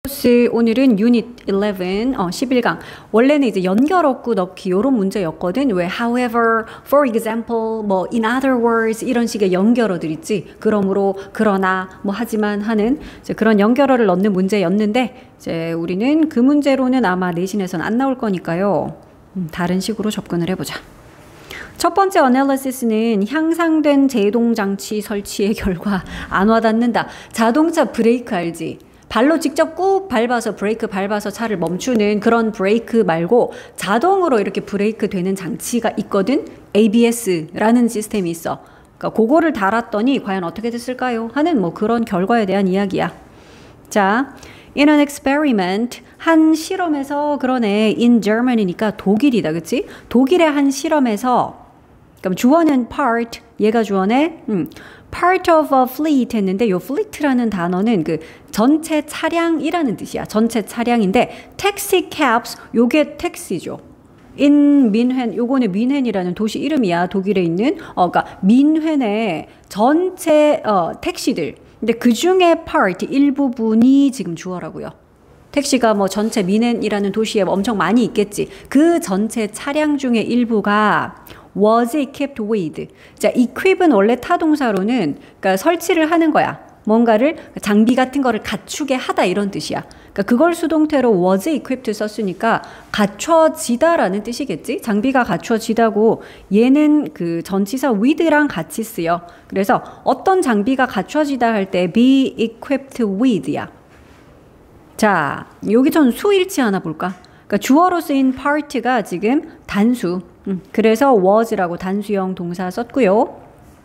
오늘은 유닛 11, 11강. 원래는 이제 연결 어구 넣기 요런 문제였거든. 왜 however, for example, 뭐 in other words 이런 식의 연결어들 있지. 그러므로, 그러나, 뭐 하지만 하는 이제 그런 연결어를 넣는 문제였는데 이제 우리는 그 문제로는 아마 내신에서는 안 나올 거니까요. 다른 식으로 접근을 해보자. 첫 번째 어널리시스는 향상된 제동장치 설치의 결과 안 와닿는다. 자동차 브레이크 알지? 발로 직접 꾹 밟아서 브레이크 밟아서 차를 멈추는 그런 브레이크 말고 자동으로 이렇게 브레이크 되는 장치가 있거든. ABS라는 시스템이 있어. 그러니까 그거를 달았더니 과연 어떻게 됐을까요? 하는 뭐 그런 결과에 대한 이야기야. 자, in an experiment 한 실험에서 그러네. in Germany니까 독일이다. 그치? 독일의 한 실험에서 그럼 주어는 part, 얘가 주어네. part of a fleet 했는데 요 fleet라는 단어는 그 전체 차량이라는 뜻이야. 전체 차량인데 taxi cabs 요게 택시죠. in 민헨 요거는 민헨이라는 도시 이름이야. 독일에 있는 그러니까 민헨의 전체 택시들. 근데 그 중에 part 일부분이 지금 주어라고요. 택시가 뭐 전체 민헨이라는 도시에 엄청 많이 있겠지. 그 전체 차량 중에 일부가 was equipped with. 자, equip은 원래 타동사로는 그러니까 설치를 하는 거야. 뭔가를 장비 같은 거를 갖추게 하다 이런 뜻이야. 그러니까 그걸 수동태로 was equipped 썼으니까 갖춰지다라는 뜻이겠지. 장비가 갖춰지다고 얘는 그 전치사 with랑 같이 쓰여. 그래서 어떤 장비가 갖춰지다 할 때 be equipped with야. 자, 여기 전 수일치 하나 볼까? 그러니까 주어로 쓰인 part가 지금 단수. 그래서 was라고 단수형 동사 썼고요.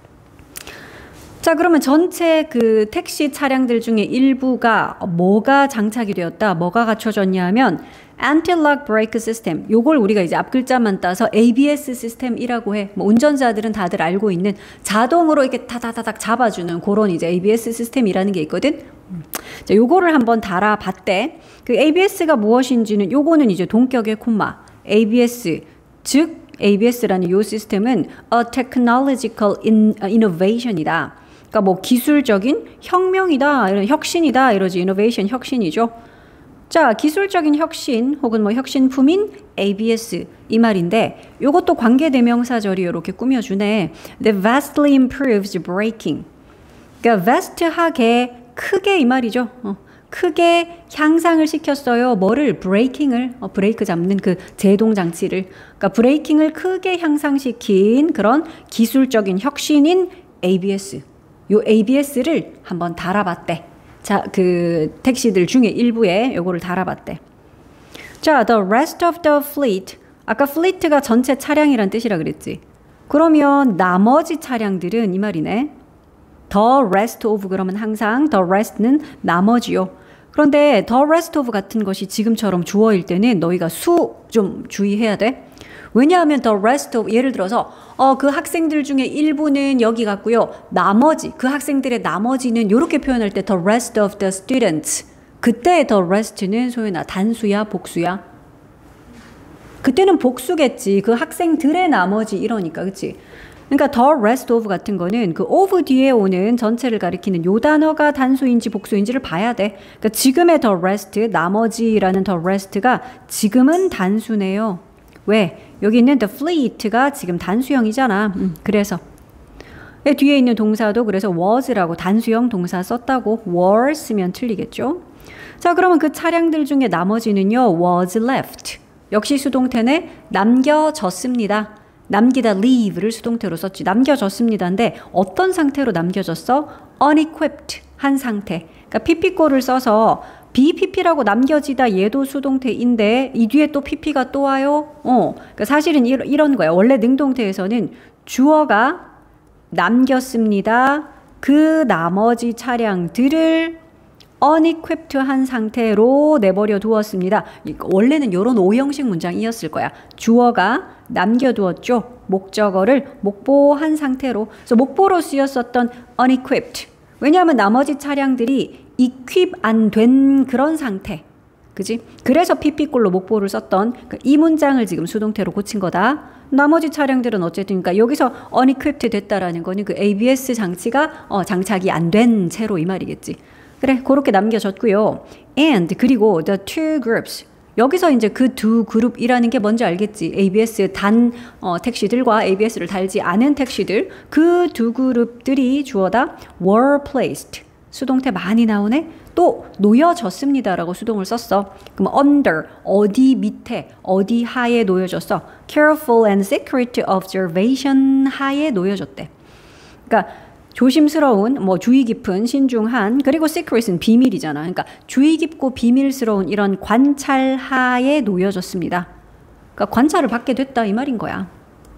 자, 그러면 전체 그 택시 차량들 중에 일부가 뭐가 장착이 되었다? 뭐가 갖춰졌냐 하면 anti-lock brake system. 요걸 우리가 이제 앞 글자만 따서 ABS 시스템이라고 해. 뭐 운전자들은 다들 알고 있는 자동으로 이렇게 타다다닥 잡아주는 그런 이제 ABS 시스템이라는 게 있거든. 자, 요거를 한번 달아봤대. 그 ABS가 무엇인지는 요거는 이제 동격의 콤마. ABS, 즉 ABS라는 요 시스템은 a technological innovation이다. 그러니까 뭐 기술적인 혁명이다, 이런 혁신이다 이러지. innovation 혁신이죠. 자, 기술적인 혁신 혹은 뭐 혁신품인 ABS 이 말인데 요것도 관계대명사절이 이렇게 꾸며주네. That vastly improves braking. 그러니까 vast하게 크게 이 말이죠. 크게 향상을 시켰어요. 뭐를? 브레이킹을. 브레이크 잡는 그 제동 장치를. 그러니까 브레이킹을 크게 향상시킨 그런 기술적인 혁신인 ABS. 요 ABS를 한번 달아봤대. 자, 그 택시들 중에 일부에 요거를 달아봤대. 자, the rest of the fleet. 아까 fleet가 전체 차량이란 뜻이라 그랬지. 그러면 나머지 차량들은 이 말이네. the rest of 그러면 항상 the rest는 나머지요. 그런데 the rest of 같은 것이 지금처럼 주어일 때는 너희가 수 좀 주의해야 돼. 왜냐하면 the rest of 예를 들어서 그 학생들 중에 일부는 여기 같고요. 나머지 그 학생들의 나머지는 이렇게 표현할 때 the rest of the students. 그때 the rest는 소연아 단수야 복수야? 그때는 복수겠지. 그 학생들의 나머지 이러니까 그치? 그러니까 the rest of 같은 거는 그 of 뒤에 오는 전체를 가리키는 요 단어가 단수인지 복수인지를 봐야 돼. 그러니까 지금의 the rest, 나머지라는 the rest가 지금은 단수네요. 왜? 여기 있는 the fleet가 지금 단수형이잖아. 그래서 뒤에 있는 동사도 그래서 was라고 단수형 동사 썼다고 were 쓰면 틀리겠죠. 자, 그러면 그 차량들 중에 나머지는요. was left. 역시 수동태네. 남겨졌습니다. 남기다 leave를 수동태로 썼지. 남겨졌습니다인데 어떤 상태로 남겨졌어? unequipped 한 상태. 그러니까 pp꼬를 써서 BPP라고 남겨지다 얘도 수동태인데 이 뒤에 또 PP가 또 와요. 그러니까 사실은 이런 거야. 원래 능동태에서는 주어가 남겼습니다. 그 나머지 차량들을 unequipped 한 상태로 내버려 두었습니다. 원래는 이런 오형식 문장이었을 거야. 주어가 남겨두었죠. 목적어를 목보한 상태로. 그래서 목보로 쓰였었던 unequipped. 왜냐하면 나머지 차량들이 equip 안 된 그런 상태. 그지? 그래서 PP꼴로 목보를 썼던 이 문장을 지금 수동태로 고친 거다. 나머지 차량들은 어쨌든 그러니까 여기서 unequipped 됐다라는 거는 그 ABS 장치가 장착이 안 된 채로 이 말이겠지. 그래, 그렇게 남겨졌고요. And 그리고 the two groups. 여기서 이제 그 두 그룹이라는 게 뭔지 알겠지? ABS 단 택시들과 ABS를 달지 않은 택시들 그 두 그룹들이 주어다 were placed. 수동태 많이 나오네. 또 놓여졌습니다라고 수동을 썼어. 그럼 under 어디 밑에 어디 하에 놓여졌어. careful and secret observation 하에 놓여졌대. 그러니까 조심스러운, 뭐 주의 깊은, 신중한, 그리고 secret은 비밀이잖아. 그러니까 주의 깊고 비밀스러운 이런 관찰하에 놓여졌습니다. 그러니까 관찰을 받게 됐다 이 말인 거야.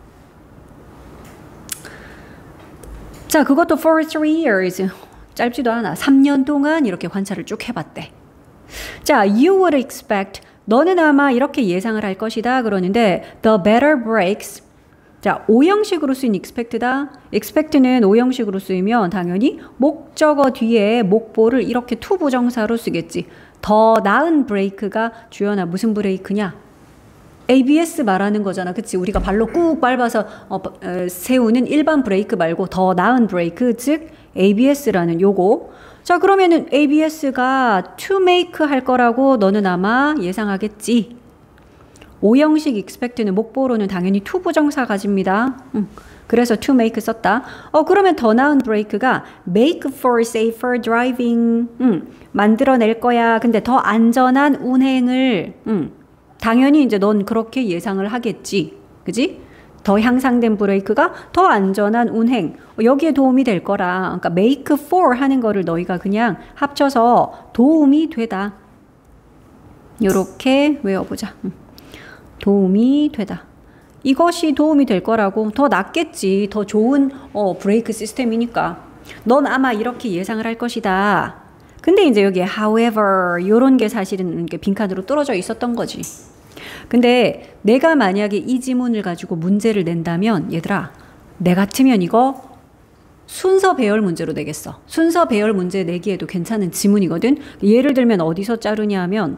자, 그것도 for 3 years. 짧지도 않아. 3년 동안 이렇게 관찰을 쭉 해봤대. 자, you would expect. 너는 아마 이렇게 예상을 할 것이다. 그러는데 the better breaks. 자, 오형식으로 쓰인 expect다. expect는 오형식으로 쓰이면 당연히 목적어 뒤에 목보를 이렇게 투부정사로 쓰겠지. 더 나은 브레이크가 주연아 무슨 브레이크냐? ABS 말하는 거잖아. 그치? 우리가 발로 꾹 밟아서 세우는 일반 브레이크 말고 더 나은 브레이크, 즉 ABS라는 요거. 자, 그러면은 ABS가 to make 할 거라고 너는 아마 예상하겠지. 오형식 expect는 목보로는 당연히 to 부정사 가집니다. 그래서 to make 썼다. 그러면 더 나은 브레이크가 make for safer driving. 만들어낼 거야. 근데 더 안전한 운행을. 당연히 이제 넌 그렇게 예상을 하겠지. 그지? 더 향상된 브레이크가 더 안전한 운행. 여기에 도움이 될 거라. 그러니까 make for 하는 거를 너희가 그냥 합쳐서 도움이 되다. 요렇게 외워보자. 도움이 되다. 이것이 도움이 될 거라고. 더 낫겠지. 더 좋은 브레이크 시스템이니까. 넌 아마 이렇게 예상을 할 것이다. 근데 이제 여기에 however 요런 게 사실은 빈칸으로 뚫어져 있었던 거지. 근데 내가 만약에 이 지문을 가지고 문제를 낸다면 얘들아, 내 같으면 이거 순서 배열 문제로 내겠어. 순서 배열 문제 내기에도 괜찮은 지문이거든. 예를 들면 어디서 자르냐 하면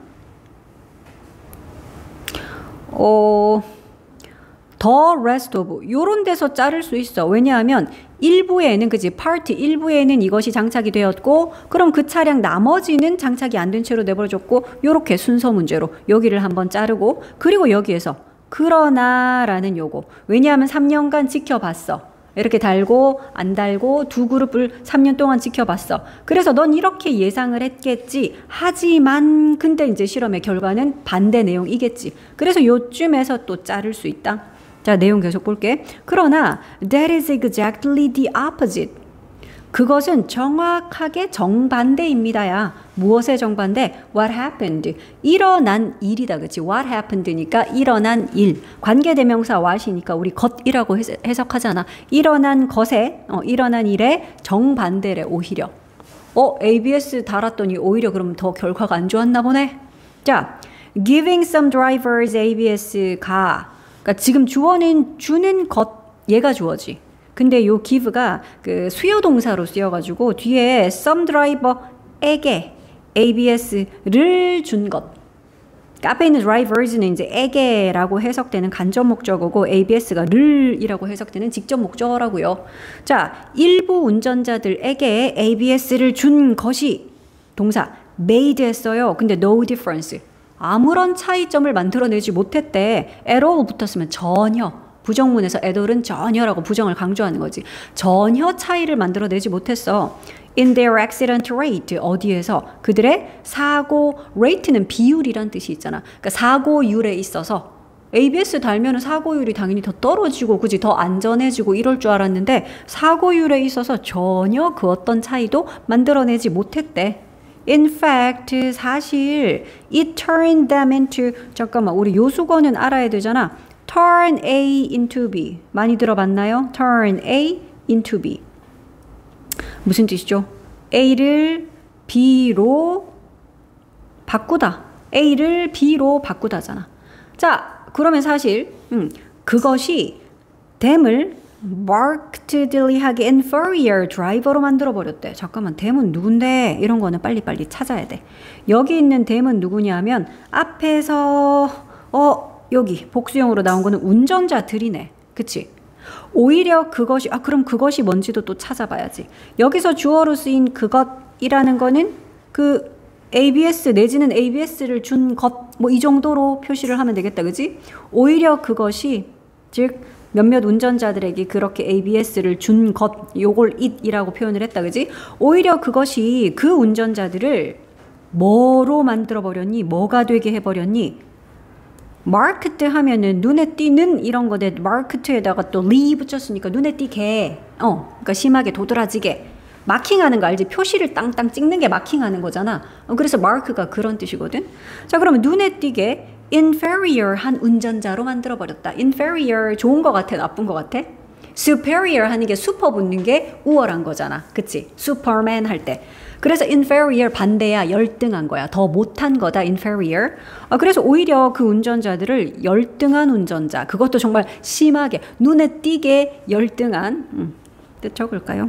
the rest of 요런 데서 자를 수 있어. 왜냐하면 일부에는 그지 파트 일부에는 이것이 장착이 되었고 그럼 그 차량 나머지는 장착이 안 된 채로 내버려졌고 요렇게 순서 문제로 여기를 한번 자르고 그리고 여기에서 그러나 라는 요거 왜냐하면 3년간 지켜봤어. 이렇게 달고 안 달고 두 그룹을 3년 동안 지켜봤어. 그래서 넌 이렇게 예상을 했겠지. 하지만 근데 이제 실험의 결과는 반대 내용이겠지. 그래서 요쯤에서 또 자를 수 있다. 자, 내용 계속 볼게. 그러나 that is exactly the opposite. 그것은 정확하게 정반대입니다야. 무엇의 정반대? What happened? 일어난 일이다. 그치? What happened니까 일어난 일. 관계대명사 what이니까 우리 것이라고 해석하잖아. 일어난 것에, 일어난 일에 정반대래 오히려. ABS 달았더니 오히려 그럼 더 결과가 안 좋았나 보네. 자, giving some drivers ABS가 그러니까 지금 주어는 주는 것 얘가 주어지. 근데 요 give가 그 수요 동사로 쓰여가지고 뒤에 some driver에게 ABS를 준 것. 그러니까 앞에 있는 drivers는 이제 에게라고 해석되는 간접 목적어고 ABS가 를이라고 해석되는 직접 목적어라고요. 자, 일부 운전자들에게 ABS를 준 것이 동사 made 했어요. 근데 no difference. 아무런 차이점을 만들어내지 못했대. at all 붙었으면 전혀. 부정문에서 at all은 전혀라고 부정을 강조하는 거지. 전혀 차이를 만들어내지 못했어. in their accident rate. 어디에서? 그들의 사고 rate는 비율이란 뜻이 있잖아. 그러니까 사고율에 있어서 ABS 달면 사고율이 당연히 더 떨어지고 그지 더 안전해지고 이럴 줄 알았는데 사고율에 있어서 전혀 그 어떤 차이도 만들어내지 못했대. In fact, 사실 it turned them into 잠깐만 우리 요수거는 알아야 되잖아. turn A into B. 많이 들어봤나요? turn A into B. 무슨 뜻이죠? A를 B로 바꾸다. A를 B로 바꾸다잖아. 자, 그러면 사실 그것이 them을 markedly하게 inferior driver로 만들어버렸대. 잠깐만, them은 누군데? 이런 거는 빨리빨리 찾아야 돼. 여기 있는 them은 누구냐면 앞에서 여기 복수형으로 나온 거는 운전자들이네. 그치? 오히려 그것이 그럼 그것이 뭔지도 또 찾아봐야지. 여기서 주어로 쓰인 그것이라는 거는 그 ABS 내지는 ABS를 준 것 뭐 이 정도로 표시를 하면 되겠다. 그지? 오히려 그것이 즉 몇몇 운전자들에게 그렇게 ABS를 준 것 요걸 it이라고 표현을 했다. 그지? 오히려 그것이 그 운전자들을 뭐로 만들어 버렸니? 뭐가 되게 해 버렸니? 마르크트 하면은 눈에 띄는 이런 거데 마르크트에다가 또 리 붙였으니까 눈에 띄게 그러니까 심하게 도드라지게 마킹하는 거 알지? 표시를 땅땅 찍는 게 마킹하는 거잖아. 그래서 마크가 그런 뜻이거든. 자, 그러면 눈에 띄게 inferior한 운전자로 만들어 버렸다. inferior 좋은 거 같아, 나쁜 거 같아? superior 하는 게 슈퍼 붙는 게 우월한 거잖아. 그치? 슈퍼맨 할 때. 그래서 inferior 반대야, 열등한 거야. 더 못한 거다, inferior. 그래서 오히려 그 운전자들을 열등한 운전자, 그것도 정말 심하게 눈에 띄게 열등한 뜻 적을까요?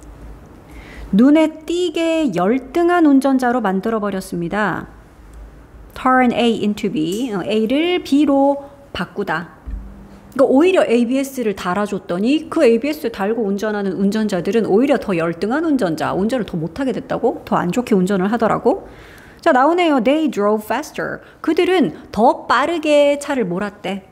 눈에 띄게 열등한 운전자로 만들어 버렸습니다. turn A into B, A를 B로 바꾸다. 그러니까 오히려 ABS를 달아줬더니 그 ABS 달고 운전하는 운전자들은 오히려 더 열등한 운전자, 운전을 더 못하게 됐다고? 더 안 좋게 운전을 하더라고. 자, 나오네요. They drove faster. 그들은 더 빠르게 차를 몰았대.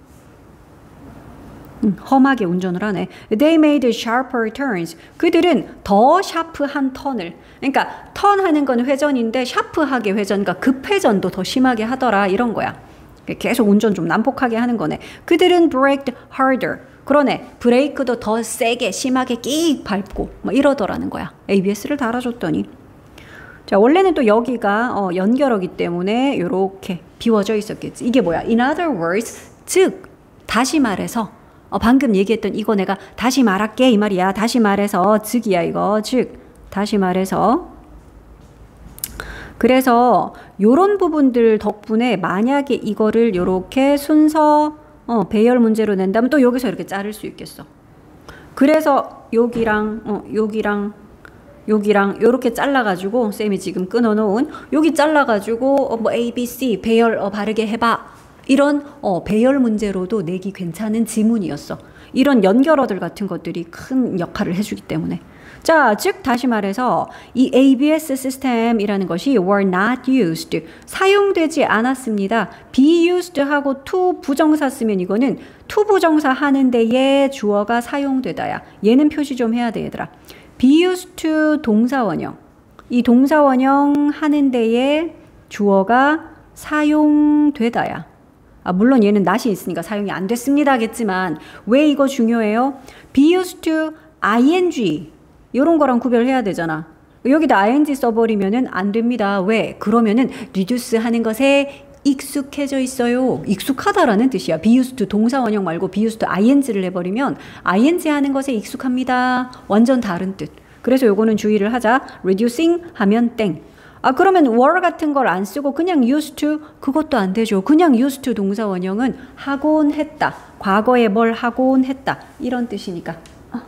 험하게 운전을 하네. They made sharper turns. 그들은 더 샤프한 턴을. 그러니까 턴하는 건 회전인데 샤프하게 회전, 그러니까 급회전도 더 심하게 하더라 이런 거야. 계속 운전 좀 난폭하게 하는 거네. 그들은 braked harder. 그러네. 브레이크도 더 세게 심하게 끽 밟고 뭐 이러더라는 거야. ABS를 달아줬더니. 자, 원래는 또 여기가 연결어기 때문에 이렇게 비워져 있었겠지. 이게 뭐야? In other words, 즉 다시 말해서 방금 얘기했던 이거 내가 다시 말할게 이 말이야. 다시 말해서 즉이야 이거. 즉 다시 말해서 그래서 요런 부분들 덕분에 만약에 이거를 요렇게 순서 배열 문제로 낸다면 또 여기서 이렇게 자를 수 있겠어. 그래서 여기랑 여기랑 요렇게 잘라가지고 쌤이 지금 끊어놓은 여기 잘라가지고 뭐 A, B, C 배열 바르게 해봐. 이런 배열 문제로도 내기 괜찮은 지문이었어. 이런 연결어들 같은 것들이 큰 역할을 해주기 때문에. 자, 즉 다시 말해서 이 ABS 시스템이라는 것이 were not used, 사용되지 않았습니다. be used 하고 to 부정사 쓰면 이거는 to 부정사 하는 데에 주어가 사용되다야. 얘는 표시 좀 해야 돼 얘들아. be used to 동사원형. 이 동사원형 하는 데에 주어가 사용되다야. 물론 얘는 not이 있으니까 사용이 안 됐습니다겠지만 왜 이거 중요해요? be used to ing 이런 거랑 구별해야 되잖아. 여기다 ing 써버리면은 안 됩니다. 왜? 그러면은 reduce 하는 것에 익숙해져 있어요. 익숙하다라는 뜻이야. be used to 동사원형 말고 be used to ing를 해버리면 ing 하는 것에 익숙합니다. 완전 다른 뜻. 그래서 요거는 주의를 하자. reducing 하면 땡. 그러면 were 같은 걸 안 쓰고 그냥 used to 그것도 안 되죠. 그냥 used to 동사원형은 하곤 했다. 과거에 뭘 하곤 했다. 이런 뜻이니까.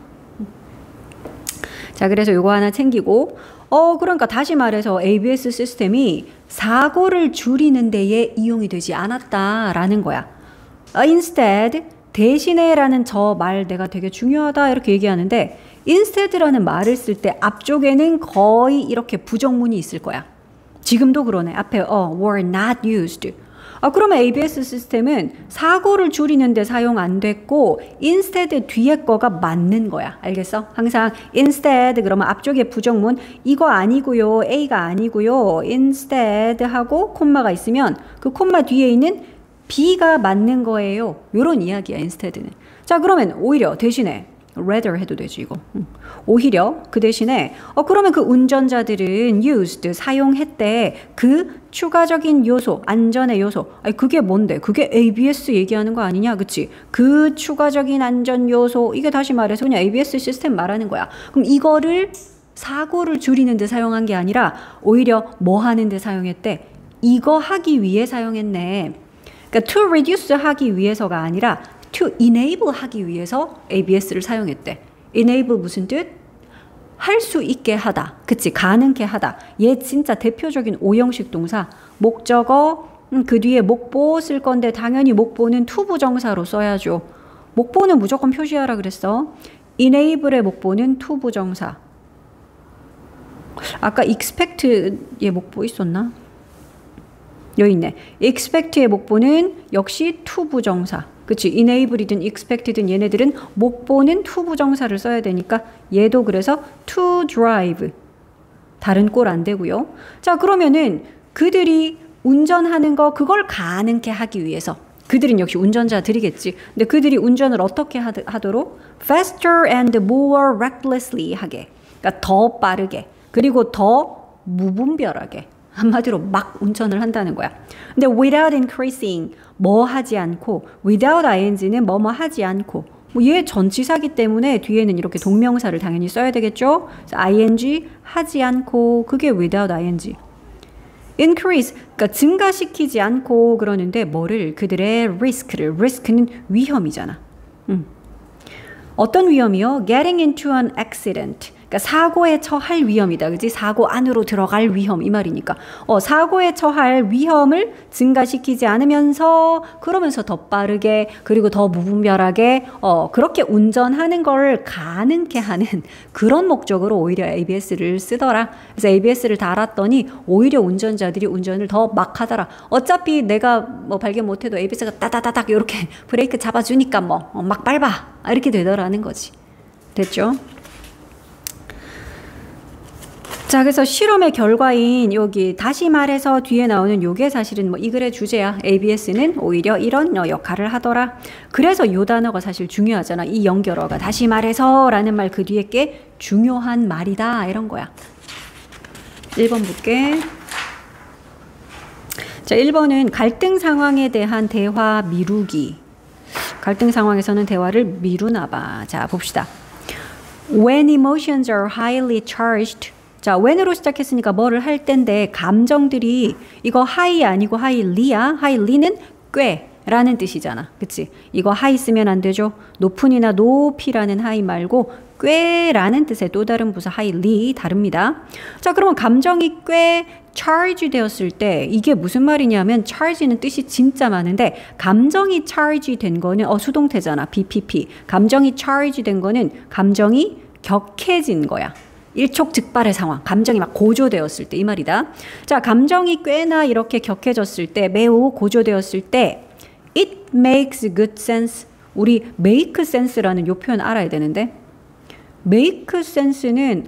자, 그래서 요거 하나 챙기고 그러니까 다시 말해서 ABS 시스템이 사고를 줄이는 데에 이용이 되지 않았다라는 거야. instead 대신에 라는 저 말 내가 되게 중요하다 이렇게 얘기하는데 instead라는 말을 쓸 때 앞쪽에는 거의 이렇게 부정문이 있을 거야. 지금도 그러네. 앞에 were not used. 그러면 ABS 시스템은 사고를 줄이는데 사용 안 됐고 instead 뒤에 거가 맞는 거야. 알겠어? 항상 instead 그러면 앞쪽에 부정문 이거 아니고요. A가 아니고요. instead 하고 콤마가 있으면 그 콤마 뒤에 있는 B가 맞는 거예요. 요런 이야기야 instead는. 자, 그러면 오히려 대신에 rather 해도 되지 이거. 오히려 그 대신에 그러면 그 운전자들은 used 사용했대. 그 추가적인 요소, 안전의 요소. 아니 그게 뭔데? 그게 ABS 얘기하는 거 아니냐? 그치? 그 추가적인 안전 요소 이게 다시 말해서 그냥 ABS 시스템 말하는 거야. 그럼 이거를 사고를 줄이는 데 사용한 게 아니라 오히려 뭐 하는 데 사용했대? 이거 하기 위해 사용했네. 그러니까 to reduce 하기 위해서가 아니라 to enable 하기 위해서 ABS를 사용했대. enable 무슨 뜻? 할 수 있게 하다. 그치? 가능케 하다. 얘 진짜 대표적인 오형식 동사. 목적어, 그 뒤에 목보 쓸 건데 당연히 목보는 to 부정사로 써야죠. 목보는 무조건 표시하라 그랬어. enable의 목보는 to 부정사. 아까 expect의 목보 있었나? 여기 있네. expect의 목보는 역시 to 부정사. 그치? enable이든 expect든 얘네들은 목보는 to 부정사를 써야 되니까 얘도 그래서 to drive. 다른 꼴 안 되고요. 자, 그러면은 그들이 운전하는 거 그걸 가능케 하기 위해서 그들은 역시 운전자들이겠지. 근데 그들이 운전을 어떻게 하도록? faster and more recklessly 하게. 그러니까 더 빠르게. 그리고 더 무분별하게. 한마디로 막 운전을 한다는 거야. 근데 without increasing 뭐 하지 않고 without ing는 뭐뭐 하지 않고 얘 전치사기 때문에 뒤에는 이렇게 동명사를 당연히 써야 되겠죠. ing 하지 않고 그게 without ing. increase 그러니까 증가시키지 않고 그러는데 뭐를 그들의 risk는 위험이잖아. 어떤 위험이요? getting into an accident. 그러니까 사고에 처할 위험이다. 그지? 사고 안으로 들어갈 위험 이 말이니까. 사고에 처할 위험을 증가시키지 않으면서 그러면서 더 빠르게 그리고 더 무분별하게 그렇게 운전하는 걸 가능케 하는 그런 목적으로 오히려 ABS를 쓰더라. 그래서 ABS를 달았더니 오히려 운전자들이 운전을 더 막 하더라. 어차피 내가 뭐 발견 못해도 ABS가 따다다닥 이렇게 브레이크 잡아주니까 뭐 막 밟아. 이렇게 되더라는 거지. 됐죠? 자, 그래서 실험의 결과인 여기 다시 말해서 뒤에 나오는 요게 사실은 뭐 이 글의 주제야. ABS는 오히려 이런 역할을 하더라. 그래서 요 단어가 사실 중요하잖아. 이 연결어가 다시 말해서 라는 말 그 뒤에 게 중요한 말이다 이런 거야. 1번 볼게. 자, 1번은 갈등 상황에 대한 대화 미루기. 갈등 상황에서는 대화를 미루나 봐. 자, 봅시다. When emotions are highly charged. 자, when으로 시작했으니까 뭐를 할 텐데 감정들이 이거 high 아니고 highly야. highly는 꽤라는 뜻이잖아. 그치? 이거 high 쓰면 안 되죠. 높은이나 높이라는 high 말고 꽤라는 뜻의 또 다른 부사 highly 다릅니다. 자, 그러면 감정이 꽤 charge 되었을 때 이게 무슨 말이냐면 charge는 뜻이 진짜 많은데 감정이 charge 된 거는 수동태잖아. BPP. 감정이 charge 된 거는 감정이 격해진 거야. 일촉즉발의 상황, 감정이 막 고조되었을 때 이 말이다. 자, 감정이 꽤나 이렇게 격해졌을 때, 매우 고조되었을 때 it makes good sense. 우리 make sense라는 요 표현 알아야 되는데 make sense는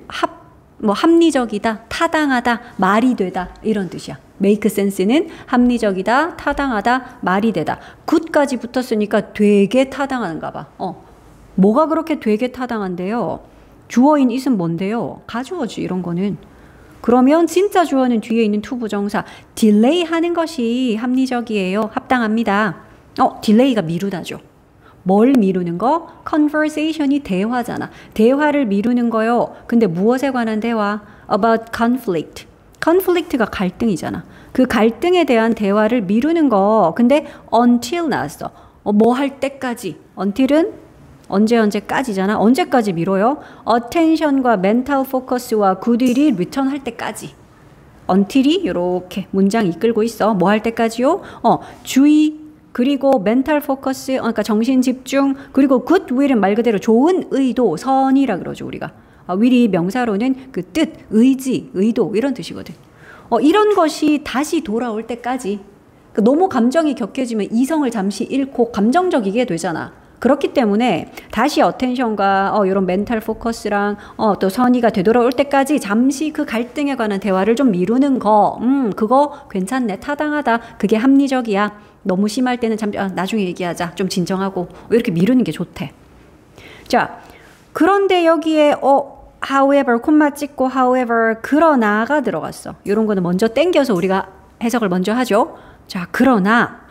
합리적이다, 타당하다, 말이 되다 이런 뜻이야. make sense는 합리적이다, 타당하다, 말이 되다. good까지 붙었으니까 되게 타당한가 봐. 뭐가 그렇게 되게 타당한데요? 주어인 it은 뭔데요? 가주어지 이런 거는. 그러면 진짜 주어는 뒤에 있는 to 부정사 delay 하는 것이 합리적이에요. 합당합니다. 딜레이가 미루다죠. 뭘 미루는 거? conversation이 대화잖아. 대화를 미루는 거요. 근데 무엇에 관한 대화? about conflict. conflict가 갈등이잖아. 그 갈등에 대한 대화를 미루는 거. 근데 until 나왔어. 뭐 할 때까지. until은 언제까지잖아. 언제까지 미뤄요? attention과 mental focus와 goodill이 return 할 때까지. until이 이렇게 문장 이끌고 있어. 뭐 할 때까지요? 주의 그리고 mental focus 그러니까 정신 집중 그리고 goodwill은 말 그대로 좋은 의도 선이라 그러죠 우리가. will이 명사로는 그 뜻, 의지, 의도 이런 뜻이거든. 이런 것이 다시 돌아올 때까지. 너무 감정이 격해지면 이성을 잠시 잃고 감정적이게 되잖아. 그렇기 때문에 다시 어텐션과 이런 멘탈 포커스랑 또 선의가 되돌아올 때까지 잠시 그 갈등에 관한 대화를 좀 미루는 거 그거 괜찮네 타당하다 그게 합리적이야. 너무 심할 때는 나중에 얘기하자 좀 진정하고 이렇게 미루는 게 좋대. 자, 그런데 여기에 however 콤마 찍고 however 그러나가 들어갔어. 이런 거는 먼저 땡겨서 우리가 해석을 먼저 하죠. 자, 그러나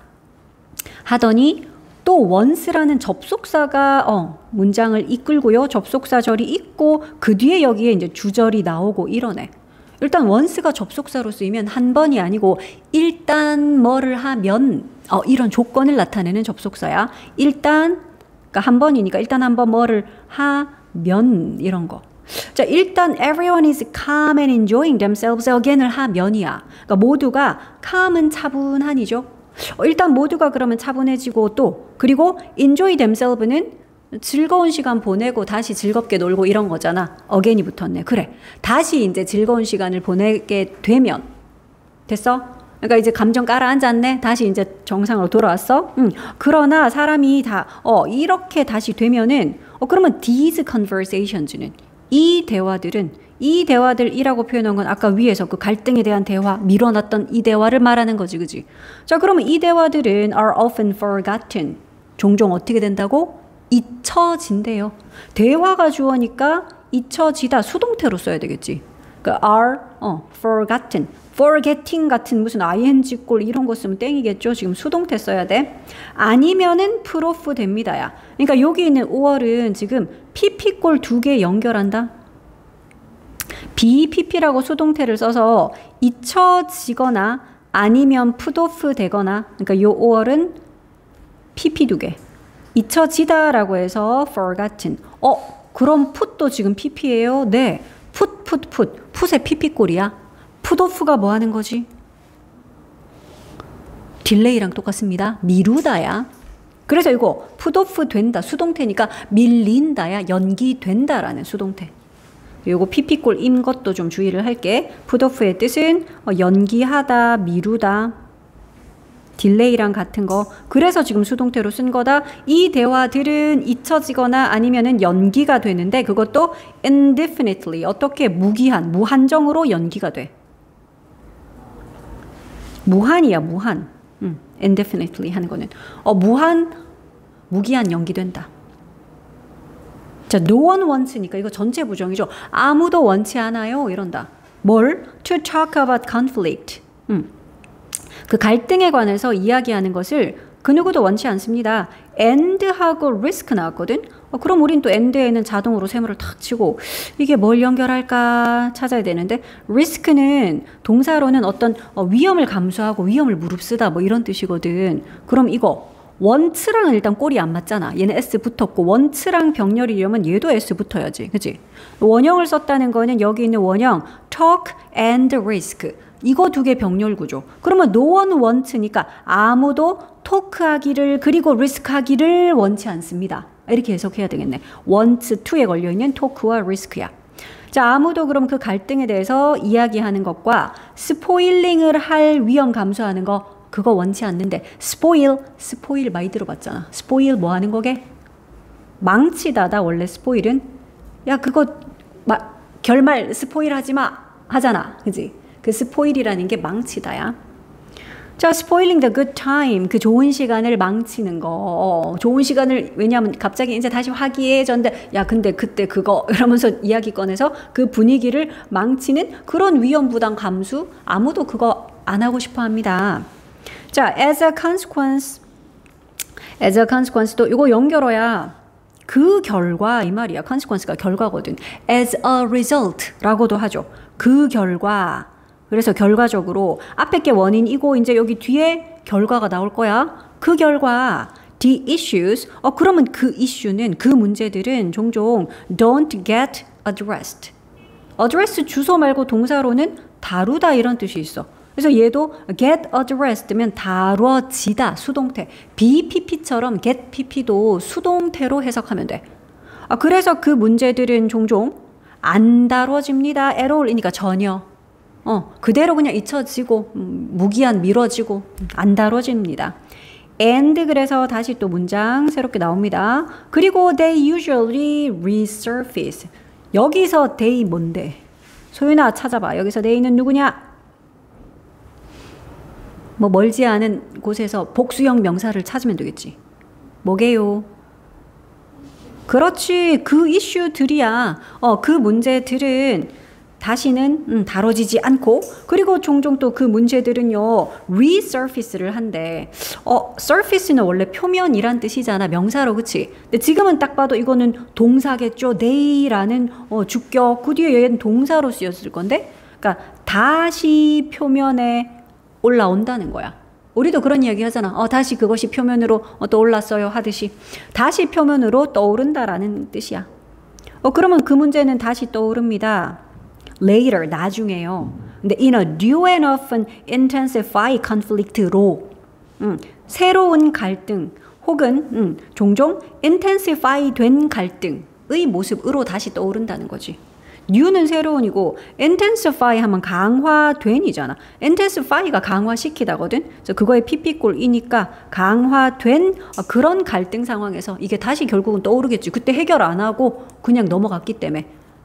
하더니 또 once라는 접속사가 문장을 이끌고요. 접속사절이 있고 그 뒤에 여기에 이제 주절이 나오고 이러네. 일단 once가 접속사로 쓰이면 한 번이 아니고 일단 뭐를 하면 이런 조건을 나타내는 접속사야. 일단 그러니까 한 번이니까 일단 한 번 뭐를 하면 이런 거. 자, 일단 everyone is calm and enjoying themselves again을 하면이야. 그러니까 모두가 calm은 차분한이죠. 일단 모두가 그러면 차분해지고 또 그리고 enjoy themselves는 즐거운 시간 보내고 다시 즐겁게 놀고 이런 거잖아. again이 붙었네. 그래. 다시 이제 즐거운 시간을 보내게 되면 됐어? 그러니까 이제 감정 깔아앉았네. 다시 이제 정상으로 돌아왔어. 그러나 사람이 다 이렇게 다시 되면은 그러면 these conversations는 이 대화들이라고 표현한 건 아까 위에서 그 갈등에 대한 대화, 밀어놨던 이 대화를 말하는 거지, 그지? 자, 그러면 이 대화들은 are often forgotten. 종종 어떻게 된다고? 잊혀진대요. 대화가 주어니까 잊혀지다 수동태로 써야 되겠지. 그러니까 are forgotten. forgetting 같은 무슨 ing 꼴 이런 거 쓰면 땡이겠죠. 지금 수동태 써야 돼. 아니면은 proof 됩니다야. 그러니까 여기 있는 5월은 지금 pp 꼴 2개 연결한다. BPP라고 수동태를 써서 잊혀지거나 아니면 put-off 되거나 그러니까 요 5월은 PP 2개. 잊혀지다라고 해서 forgotten. 그럼 put도 지금 PP예요? 네. put의 PP 꼴이야. put-off가 뭐 하는 거지? 딜레이랑 똑같습니다. 미루다야. 그래서 이거 put-off 된다. 수동태니까 밀린다야. 연기된다라는 수동태. 요거 PP꼴인 것도 좀 주의를 할게. put-off의 뜻은 연기하다, 미루다, 딜레이랑 같은 거. 그래서 지금 수동태로 쓴 거다. 이 대화들은 잊혀지거나 아니면은 연기가 되는데 그것도 indefinitely 어떻게 무한정으로 연기가 돼. 무한이야, 무한. indefinitely 하는 거는 무기한 연기된다. 자, no one wants니까 이거 전체 부정이죠. 아무도 원치 않아요. 이런다. 뭘? To talk about conflict. 그 갈등에 관해서 이야기하는 것을 그 누구도 원치 않습니다. and하고 risk 나왔거든. 그럼 우린 또 and에는 자동으로 세모를 탁 치고 이게 뭘 연결할까 찾아야 되는데 risk는 동사로는 어떤 위험을 감수하고 위험을 무릅쓰다 뭐 이런 뜻이거든. 그럼 이거 원츠랑은 일단 꼴이 안 맞잖아. 얘는 S 붙었고 원츠랑 병렬이려면 얘도 S 붙어야지. 그치? 원형을 썼다는 거는 여기 있는 원형 talk and risk. 이거 두 개 병렬 구조. 그러면 no one wants니까 아무도 토크하기를 그리고 리스크하기를 원치 않습니다. 이렇게 해석해야 되겠네. wants to에 걸려있는 토크와 risk야. 자, 아무도 그럼 그 갈등에 대해서 이야기하는 것과 스포일링을 할 위험 감수하는 거 그거 원치 않는데 스포일 많이 들어봤잖아. 스포일 뭐 하는 거게? 망치다다. 원래 스포일은 야 그거 결말 스포일 하지 마 하잖아. 그지? 그 스포일이라는 게 망치다야. 자, spoiling the good time. 그 좋은 시간을 망치는 거. 좋은 시간을 왜냐하면 갑자기 이제 다시 화기애애졌는데 야 근데 그때 그거 이러면서 이야기 꺼내서 그 분위기를 망치는 그런 위험 부담 감수. 아무도 그거 안 하고 싶어 합니다. 자, as a consequence도 이거 연결어야 그 결과 이 말이야. consequence가 결과거든. as a result라고도 하죠. 그 결과. 그래서 결과적으로 앞에 게 원인이고 이제 여기 뒤에 결과가 나올 거야. 그 결과 the issues. 그러면 그 이슈는 그 문제들은 종종 don't get addressed. address 주소 말고 동사로는 다루다 이런 뜻이 있어. 그래서 얘도 get addressed면 다뤄지다 수동태. BPP처럼 get PP도 수동태로 해석하면 돼. 그래서 그 문제들은 종종 안 다뤄집니다. at all이니까 전혀. 그대로 그냥 잊혀지고 무기한 미뤄지고 안 다뤄집니다. and 그래서 다시 또 문장 새롭게 나옵니다. 그리고 they usually resurface. 여기서 they 뭔데? 소윤아 찾아봐. 여기서 they는 누구냐? 뭐 멀지 않은 곳에서 복수형 명사를 찾으면 되겠지. 뭐게요? 그렇지. 그 이슈들이야. 그 문제들은 다시는 다뤄지지 않고 그리고 종종 또 그 문제들은요 resurface를 한대. surface는 원래 표면이란 뜻이잖아. 명사로. 그치? 근데 지금은 딱 봐도 이거는 동사겠죠. they라는 주격 그 뒤에 얘는 동사로 쓰였을 건데 그러니까 다시 표면에 올라온다는 거야. 우리도 그런 이야기 하잖아. 다시 그것이 표면으로 떠올랐어요 하듯이 다시 표면으로 떠오른다라는 뜻이야. 그러면 그 문제는 다시 떠오릅니다. later 나중에요. 근데 in a new and often intensify conflict로 새로운 갈등 혹은 종종 intensify 된 갈등의 모습으로 다시 떠오른다는 거지. new는 새로운이고 intensify 하면 강화된이잖아. intensify가 강화시키다거든. 그래서 그거에 pp꼴이니까 강화된 그런 갈등 상황에서 이게 다시 결국은 떠오르겠지. 그때 해결 안 하고 그냥 넘어갔기 때문에.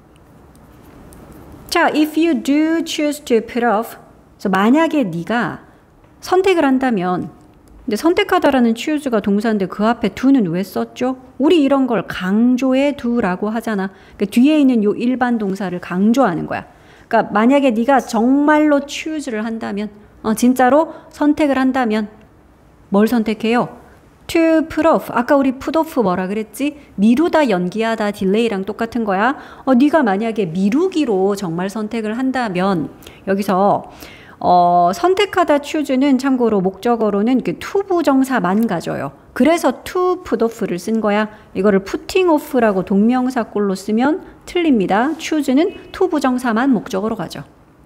자, if you do choose to put off. 그래서 만약에 네가 선택을 한다면, 근데 선택하다라는 choose가 동사인데 그 앞에 do는 왜 썼죠? 우리 이런 걸 강조해 do라고 하잖아. 그러니까 뒤에 있는 요 일반 동사를 강조하는 거야. 그러니까 만약에 네가 정말로 choose를 한다면, 진짜로 선택을 한다면 뭘 선택해요? to put off. 아까 우리 put off 뭐라 그랬지? 미루다, 연기하다, 딜레이랑 똑같은 거야. 네가 만약에 미루기로 정말 선택을 한다면 여기서 선택하다 choose는 참고로 목적어로는 그 to 부정사만 가져요. 그래서 to put off를 쓴 거야. 이거를 putting off라고 동명사꼴로 쓰면 틀립니다. choose는 to 부정사만 목적어로 가죠.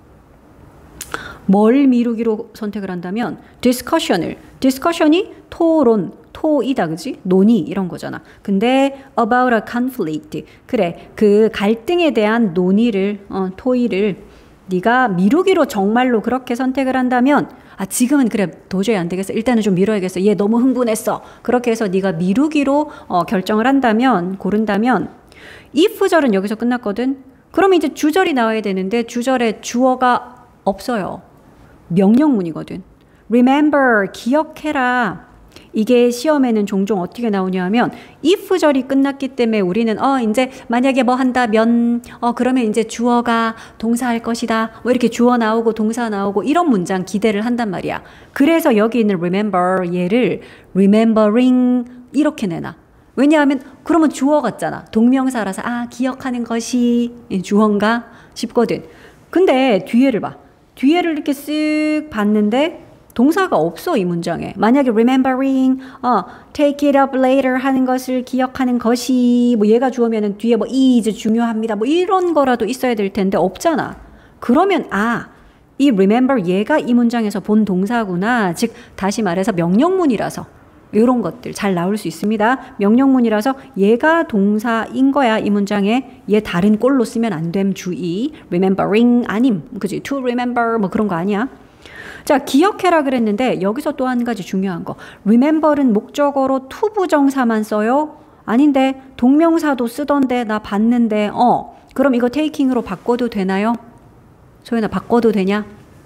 뭘 미루기로 선택을 한다면 discussion이 토론, 토이다, 그지? 논의 이런 거잖아. 근데 about a conflict, 그래, 그 갈등에 대한 논의를, 토의를 네가 미루기로 정말로 그렇게 선택을 한다면 지금은 그래 도저히 안 되겠어. 일단은 좀 미뤄야겠어. 얘 너무 흥분했어. 그렇게 해서 네가 미루기로 결정을 한다면, 고른다면 if절은 여기서 끝났거든. 그러면 이제 주절이 나와야 되는데 주절에 주어가 없어요. 명령문이거든. remember, 기억해라. 이게 시험에는 종종 어떻게 나오냐 하면 if절이 끝났기 때문에 우리는 이제 만약에 뭐 한다면 그러면 이제 주어가 동사할 것이다. 뭐 이렇게 주어 나오고 동사 나오고 이런 문장 기대를 한단 말이야. 그래서 여기 있는 remember 얘를 remembering 이렇게 내놔. 왜냐하면 그러면 주어 같잖아. 동명사라서 기억하는 것이 주어인가 싶거든. 근데 뒤에를 봐. 뒤에를 이렇게 쓱 봤는데 동사가 없어, 이 문장에. 만약에 remembering, take it up later 하는 것을 기억하는 것이, 뭐 얘가 주어면은 뒤에 뭐 is 중요합니다. 뭐 이런 거라도 있어야 될 텐데 없잖아. 그러면 이 remember 얘가 이 문장에서 본 동사구나. 즉 다시 말해서 명령문이라서 이런 것들 잘 나올 수 있습니다. 명령문이라서 얘가 동사인 거야, 이 문장에. 얘 다른 꼴로 쓰면 안 됨, 주의. remembering 아님, 그지? to remember 뭐 그런 거 아니야. 자, 기억해라 그랬는데 여기서 또 한 가지 중요한 거. remember는 목적어로 to 부정사만 써요? 아닌데 동명사도 쓰던데 나 봤는데 그럼 이거 taking으로 바꿔도 되나요? 소연아, 바꿔도 되냐?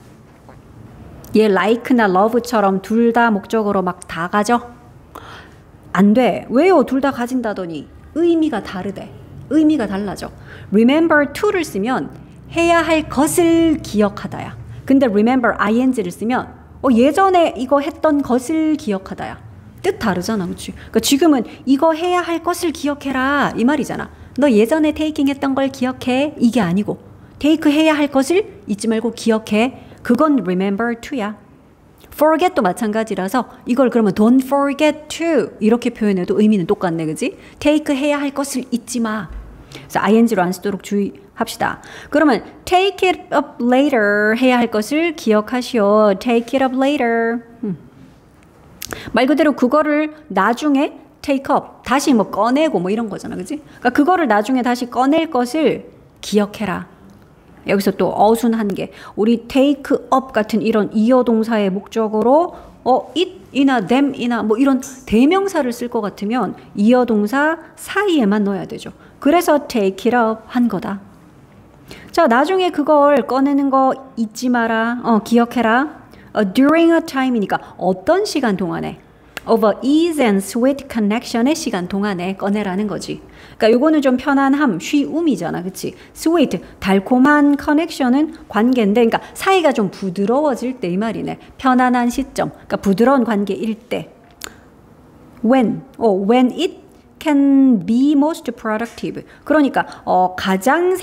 얘 like나 love처럼 둘 다 목적어로 막 다 가져? 안 돼. 왜요? 둘 다 가진다더니 의미가 다르대. 의미가 달라져. remember to를 쓰면 해야 할 것을 기억하다야. 근데 remember ing를 쓰면 예전에 이거 했던 것을 기억하다야. 뜻 다르잖아, 그렇지? 그러니까 지금은 이거 해야 할 것을 기억해라 이 말이잖아. 너 예전에 taking 했던 걸 기억해 이게 아니고 take 해야 할 것을 잊지 말고 기억해. 그건 remember to야. forget도 마찬가지라서 이걸 그러면 don't forget to 이렇게 표현해도 의미는 똑같네, 그지? take 해야 할 것을 잊지 마. 그래서 ing로 안 쓰도록 주의합시다. 그러면 take it up later 해야 할 것을 기억하시오. take it up later. 말 그대로 그거를 나중에 take up, 다시 뭐 꺼내고 뭐 이런 거잖아, 그지? 그러니까 그거를 나중에 다시 꺼낼 것을 기억해라. 여기서 또 어순한 게 우리 take up 같은 이런 이어 동사의 목적으로 it이나 them이나 뭐 이런 대명사를 쓸 것 같으면 이어 동사 사이에만 넣어야 되죠. 그래서 take it up 한 거다. 자, 나중에 그걸 꺼내는 거 잊지 마라. 기억해라. during a time이니까 어떤 시간 동안에 of a ease and sweet connection의 시간 동안에 꺼내라는 거지. 그러니까 요거는 좀 편안함, 쉬움이잖아, 그치? sweet, 달콤한 connection은 관계인데, 그러니까 사이가 좀 부드러워질 때 이 말이네. 편안한 시점, 그러니까 부드러운 관계일 때. when it can be most productive. 그러니까 가장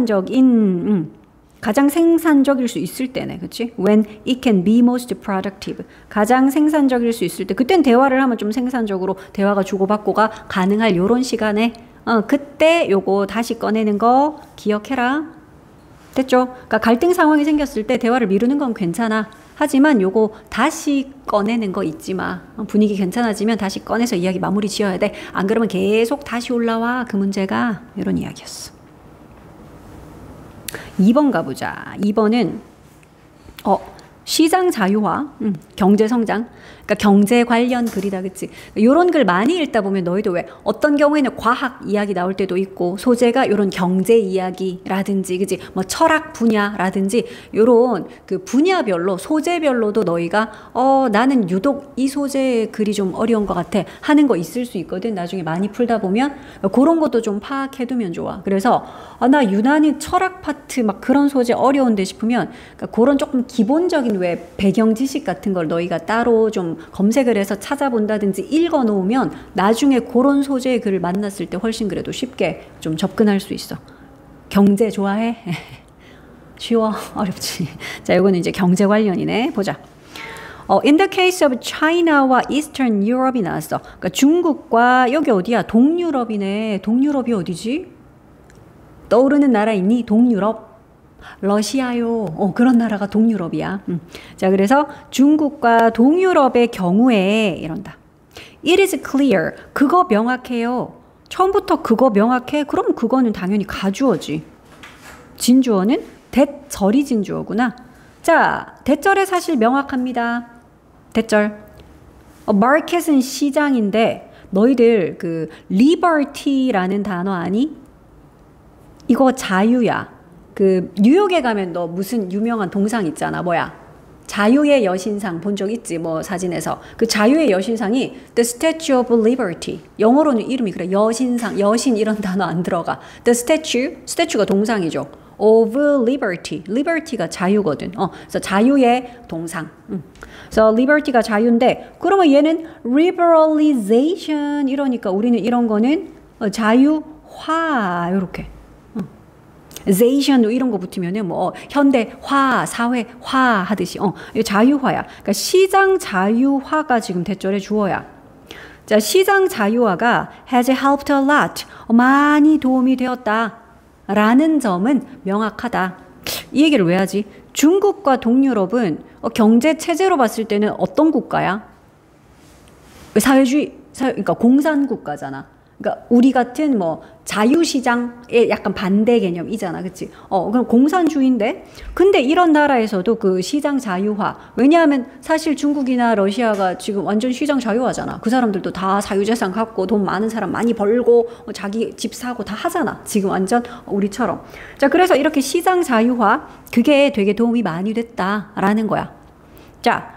생산적일 수 있을 때네, 그렇지? When it can be most productive. 가장 생산적일 수 있을 때, 그땐 대화를 하면 좀 생산적으로 대화가 주고받고가 가능할 요런 시간에 그때 요거 다시 꺼내는 거 기억해라. 됐죠? 그러니까 갈등 상황이 생겼을 때 대화를 미루는 건 괜찮아. 하지만 요거 다시 꺼내는 거 잊지 마. 분위기 괜찮아지면 다시 꺼내서 이야기 마무리 지어야 돼. 안 그러면 계속 다시 올라와. 그 문제가 이런 이야기였어. 2번 가보자. 2번은 시장 자유화, 경제 성장, 그러니까 경제 관련 글이다, 그치? 요런 글 많이 읽다 보면 너희도 왜 어떤 경우에는 과학 이야기 나올 때도 있고 소재가 요런 경제 이야기라든지, 그치? 뭐 철학 분야라든지 요런 그 분야별로 소재별로도 너희가 나는 유독 이 소재의 글이 좀 어려운 것 같아 하는 거 있을 수 있거든. 나중에 많이 풀다 보면 그런 것도 좀 파악해두면 좋아. 그래서 나 유난히 철학 파트 막 그런 소재 어려운데 싶으면 그러니까 그런 조금 기본적인 왜 배경 지식 같은 걸 너희가 따로 좀 검색을 해서 찾아본다든지 읽어 놓으면 나중에 그런 소재의 글을 만났을 때 훨씬 그래도 쉽게 좀 접근할 수 있어. 경제 좋아해? 쉬워? 어렵지. 자, 이거는 이제 경제 관련이네. 보자. In the case of China와 Eastern Europe이 나왔어. 그러니까 중국과 여기 어디야? 동유럽이네. 동유럽이 어디지? 떠오르는 나라 있니? 동유럽. 러시아요. 그런 나라가 동유럽이야. 자, 그래서 중국과 동유럽의 경우에 이런다. It is clear. 그거 명확해요. 처음부터 그거 명확해? 그럼 그거는 당연히 가주어지. 진주어는 대절이 진주어구나. 자, 대절의 사실 명확합니다. 대절. 마켓은 시장인데 너희들 그 liberty라는 단어 아니? 이거 자유야. 그 뉴욕에 가면 너 무슨 유명한 동상 있잖아. 뭐야? 자유의 여신상 본 적 있지? 뭐 사진에서. 그 자유의 여신상이 The Statue of Liberty. 영어로는 이름이 그래. 여신상, 여신 이런 단어 안 들어가. The Statue, statue가 동상이죠. Of Liberty. Liberty가 자유거든. 그래서 자유의 동상. 그래서 liberty가 자유인데 그러면 얘는 liberalization 이러니까 우리는 이런 거는 자유화 이렇게. zation 이런 거 붙으면은 뭐 현대화, 사회화 하듯이 자유화야. 그러니까 시장 자유화가 지금 대절의 주어야. 자, 시장 자유화가 has helped a lot. 많이 도움이 되었다. 라는 점은 명확하다. 이 얘기를 왜 하지? 중국과 동유럽은 경제 체제로 봤을 때는 어떤 국가야? 사회주의, 그러니까 공산국가잖아. 그러니까 우리 같은 뭐 자유시장의 약간 반대 개념이잖아, 그치? 그럼 공산주의인데, 근데 이런 나라에서도 그 시장 자유화. 왜냐하면 사실 중국이나 러시아가 지금 완전 시장 자유화잖아. 그 사람들도 다 사유재산 갖고 돈 많은 사람 많이 벌고 자기 집 사고 다 하잖아. 지금 완전 우리처럼. 자, 그래서 이렇게 시장 자유화 그게 되게 도움이 많이 됐다라는 거야. 자,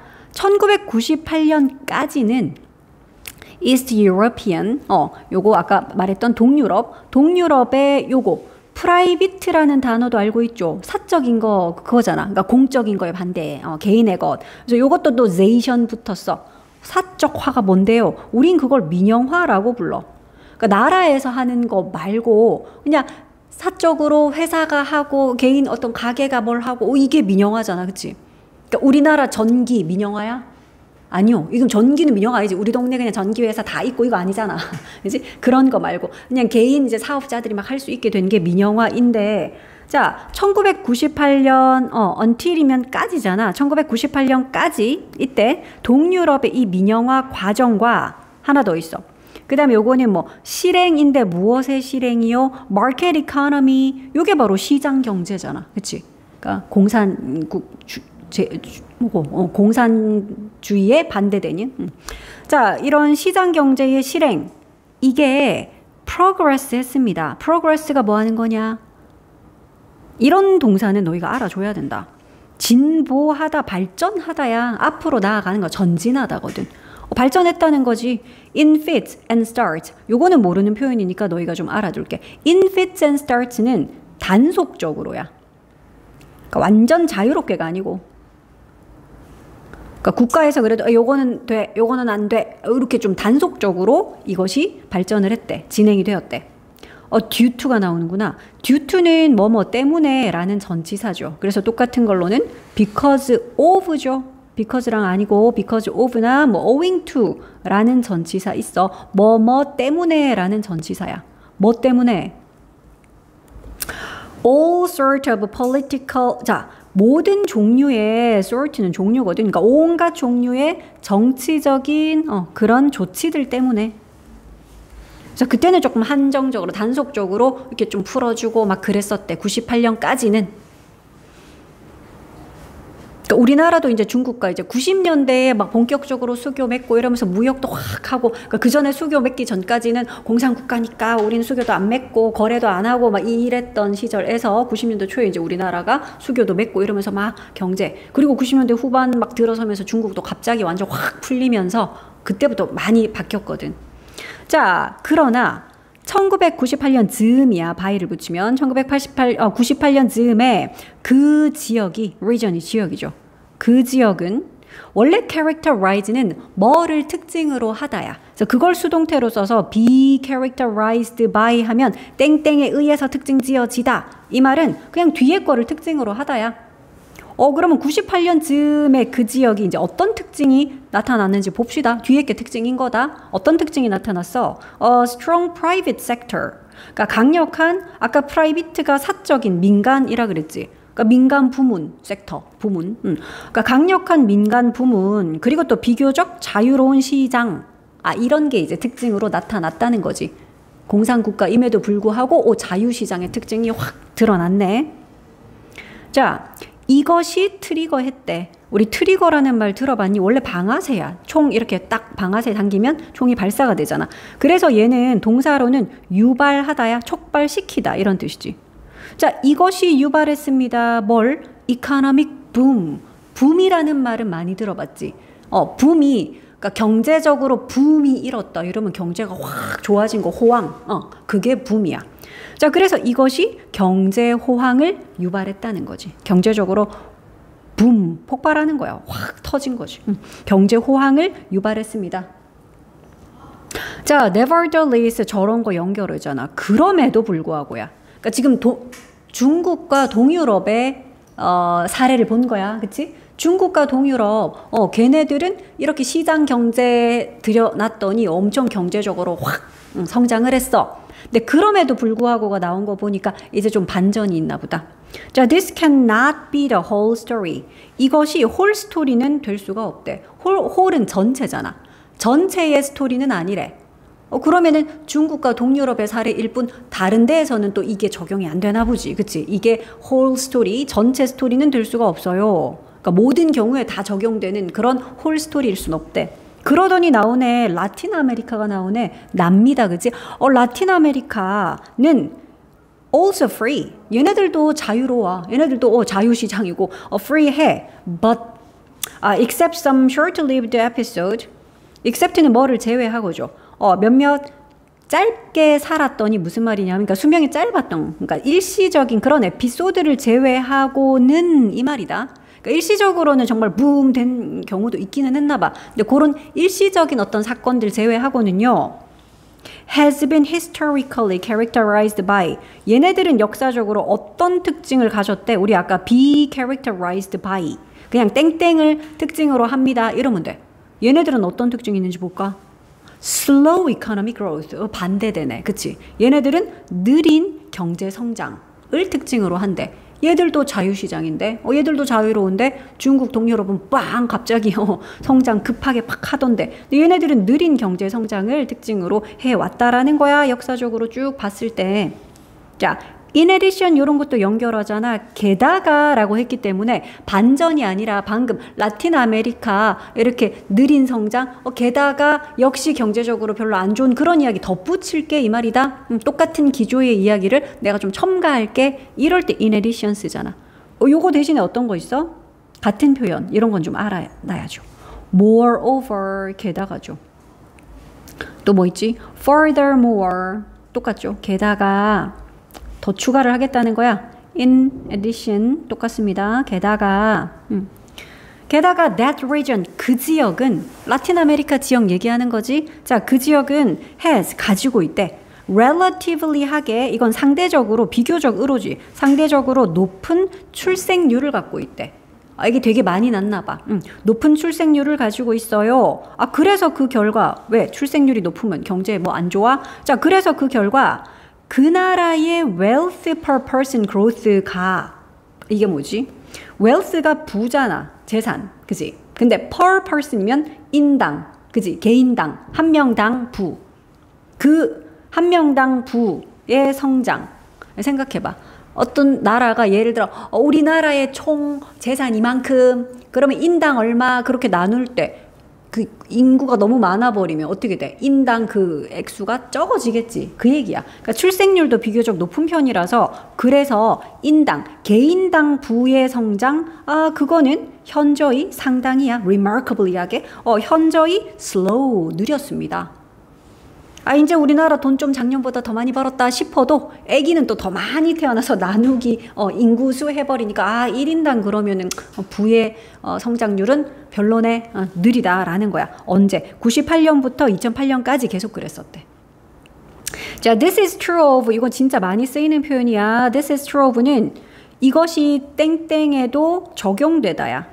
1998년까지는 East European, 요거 아까 말했던 동유럽의 요거 private라는 단어도 알고 있죠. 사적인 거 그거잖아. 그러니까 공적인 거에 반대, 개인의 것. 그래서 요것도 또 zation 붙었어. 사적화가 뭔데요? 우린 그걸 민영화라고 불러. 그러니까 나라에서 하는 거 말고 그냥 사적으로 회사가 하고 개인 어떤 가게가 뭘 하고 이게 민영화잖아, 그치? 그러니까 우리나라 전기 민영화야? 아니요. 이건 전기는 민영화 아니지. 우리 동네 그냥 전기회사 다 있고 이거 아니잖아. 그지? 그런 거 말고 그냥 개인 이제 사업자들이 막 할 수 있게 된 게 민영화인데, 자, 1998년 until이면 까지잖아. 1998년까지 이때 동유럽의 이 민영화 과정과 하나 더 있어. 그 다음에 요거는 뭐 실행인데 무엇의 실행이요? 마켓 이코노미. 요게 바로 시장 경제잖아. 그치? 그러니까 공산주의에 반대되는. 자, 이런 시장 경제의 실행, 이게 progress 했습니다. progress가 뭐 하는 거냐? 이런 동사는 너희가 알아줘야 된다. 진보하다, 발전하다야. 앞으로 나아가는 거, 전진하다거든. 발전했다는 거지. in fits and starts. 요거는 모르는 표현이니까 너희가 좀 알아둘게. in fits and starts는 단속적으로야. 그러니까 완전 자유롭게가 아니고, 그러니까 국가에서 그래도 요거는 돼, 요거는 안 돼, 이렇게 좀 단속적으로 이것이 발전을 했대, 진행이 되었대. due to가 나오는구나. due to는 뭐뭐 때문에 라는 전치사죠. 그래서 똑같은 걸로는 because of죠. because랑 아니고 because of나 뭐 owing to 라는 전치사 있어. 뭐뭐 때문에 라는 전치사야. 뭐 때문에? all sort of political, 자, 모든 종류의 sort는 종류거든. 그러니까 온갖 종류의 정치적인 그런 조치들 때문에. 그래서 그때는 조금 한정적으로 단속적으로 이렇게 좀 풀어주고 막 그랬었대. 98년까지는. 그러니까 우리나라도 이제 중국과 이제 90년대에 막 본격적으로 수교 맺고 이러면서 무역도 확 하고, 그러니까 그 전에 수교 맺기 전까지는 공산국가니까 우리는 수교도 안 맺고 거래도 안 하고 막 이랬던 시절에서 90년대 초에 이제 우리나라가 수교도 맺고 이러면서 막 경제, 그리고 90년대 후반 막 들어서면서 중국도 갑자기 완전 확 풀리면서 그때부터 많이 바뀌었거든. 자, 그러나 1998년 즈음이야. 바이를 붙이면 98년 즈음에 그 지역이 region이 지역이죠. 그 지역은 원래 characterize는 뭐를 특징으로 하다야. 그래서 그걸 수동태로 써서 be characterized by 하면 땡땡에 의해서 특징 지어지다. 이 말은 그냥 뒤에 거를 특징으로 하다야. 그러면 98년 즈음에 그 지역이 이제 어떤 특징이 나타났는지 봅시다. 뒤에 게 특징인 거다. 어떤 특징이 나타났어? strong private sector. 그러니까 강력한, 아까 private가 사적인 민간이라 그랬지. 그러니까 민간 부문, 섹터, 부문. 그러니까 강력한 민간 부문, 그리고 또 비교적 자유로운 시장. 이런 게 이제 특징으로 나타났다는 거지. 공산국가임에도 불구하고 자유시장의 특징이 확 드러났네. 자, 이것이 트리거했대. 우리 트리거라는 말 들어봤니? 원래 방아쇠야. 총 이렇게 딱 방아쇠 당기면 총이 발사가 되잖아. 그래서 얘는 동사로는 유발하다야, 촉발시키다 이런 뜻이지. 자, 이것이 유발했습니다. 뭘? 이코노믹 붐. 붐이라는 말은 많이 들어봤지. 붐이, 그러니까 경제적으로 붐이 일었다. 이러면 경제가 확 좋아진 거, 호황. 그게 붐이야. 자, 그래서 이것이 경제 호황을 유발했다는 거지. 경제적으로 붐, 폭발하는 거야. 확 터진 거지. 경제 호황을 유발했습니다. 자, nevertheless 저런 거 연결하잖아. 그럼에도 불구하고야. 그러니까 지금 중국과 동유럽의 사례를 본 거야. 그치? 중국과 동유럽, 걔네들은 이렇게 시장 경제 들여놨더니 엄청 경제적으로 확 성장을 했어. 근데 그럼에도 불구하고가 나온 거 보니까 이제 좀 반전이 있나 보다. 자, this cannot be the whole story. 이것이 whole story는 될 수가 없대. whole은 전체잖아. 전체의 스토리는 아니래. 그러면은 중국과 동유럽의 사례일 뿐 다른 데에서는 또 이게 적용이 안 되나 보지. 그치? 이게 whole story, 전체 스토리는 될 수가 없어요. 그러니까 모든 경우에 다 적용되는 그런 whole story일 순 없대. 그러더니 나오네. 라틴 아메리카가 나오네. 남미다. 그치? 라틴 아메리카는 also free. 얘네들도 자유로워. 얘네들도 자유시장이고 free 해. But except some short-lived episode. except는 뭐를 제외하고죠. 몇몇 짧게 살았더니 무슨 말이냐면, 그러니까 수명이 짧았던, 그러니까 일시적인 그런 에피소드를 제외하고는 이 말이다. 그러니까 일시적으로는 정말 붐 된 경우도 있기는 했나 봐. 근데 그런 일시적인 어떤 사건들 제외하고는요, has been historically characterized by. 얘네들은 역사적으로 어떤 특징을 가졌대? 우리 아까 be characterized by. 그냥 땡땡을 특징으로 합니다. 이러면 돼. 얘네들은 어떤 특징이 있는지 볼까? slow economic growth. 반대되네. 그치? 얘네들은 느린 경제 성장을 특징으로 한대. 얘들도 자유시장인데, 얘들도 자유로운데, 중국 동유럽은 빵 갑자기 성장 급하게 팍 하던데, 근데 얘네들은 느린 경제 성장을 특징으로 해왔다라는 거야. 역사적으로 쭉 봤을 때. 자, in addition 이런 것도 연결하잖아. 게다가라고 했기 때문에 반전이 아니라 방금 라틴 아메리카 이렇게 느린 성장, 게다가 역시 경제적으로 별로 안 좋은 그런 이야기 덧붙일게 이 말이다. 똑같은 기조의 이야기를 내가 좀 첨가할게. 이럴 때 in addition 쓰잖아. 요거 대신에 어떤 거 있어? 같은 표현 이런 건 좀 알아놔야죠. moreover 게다가죠. 또 뭐 있지? furthermore 똑같죠. 게다가 더 추가를 하겠다는 거야. In addition 똑같습니다. 게다가 that region 그 지역은 라틴 아메리카 지역 얘기하는 거지. 자, 그 지역은 has 가지고 있대. relatively 하게 이건 상대적으로 비교적으로지. 상대적으로 높은 출생률을 갖고 있대. 이게 되게 많이 났나 봐. 높은 출생률을 가지고 있어요. 그래서 그 결과 왜 출생률이 높으면 경제 뭐 안 좋아? 자, 그래서 그 결과 그 나라의 wealth per person growth가 이게 뭐지? wealth가 부잖아. 재산. 그지? 근데 per person이면 인당. 그지? 개인당. 한 명당 부. 그 한 명당 부의 성장. 생각해봐. 어떤 나라가 예를 들어 우리나라의 총 재산 이만큼 그러면 인당 얼마 그렇게 나눌 때 그 인구가 너무 많아 버리면 어떻게 돼? 인당 그 액수가 적어지겠지. 그 얘기야. 그러니까 출생률도 비교적 높은 편이라서 그래서 인당, 개인당 부의 성장 그거는 현저히 상당히야. remarkably하게 현저히 slow, 느렸습니다. 이제 우리나라 돈 좀 작년보다 더 많이 벌었다 싶어도 아기는 또 더 많이 태어나서 나누기 인구수 해버리니까 1인당 그러면은 부의 성장률은 별로네, 느리다라는 거야. 언제? 98년부터 2008년까지 계속 그랬었대. 자, this is true of, 이건 진짜 많이 쓰이는 표현이야. this is true of는 이것이 땡땡에도 적용되다야.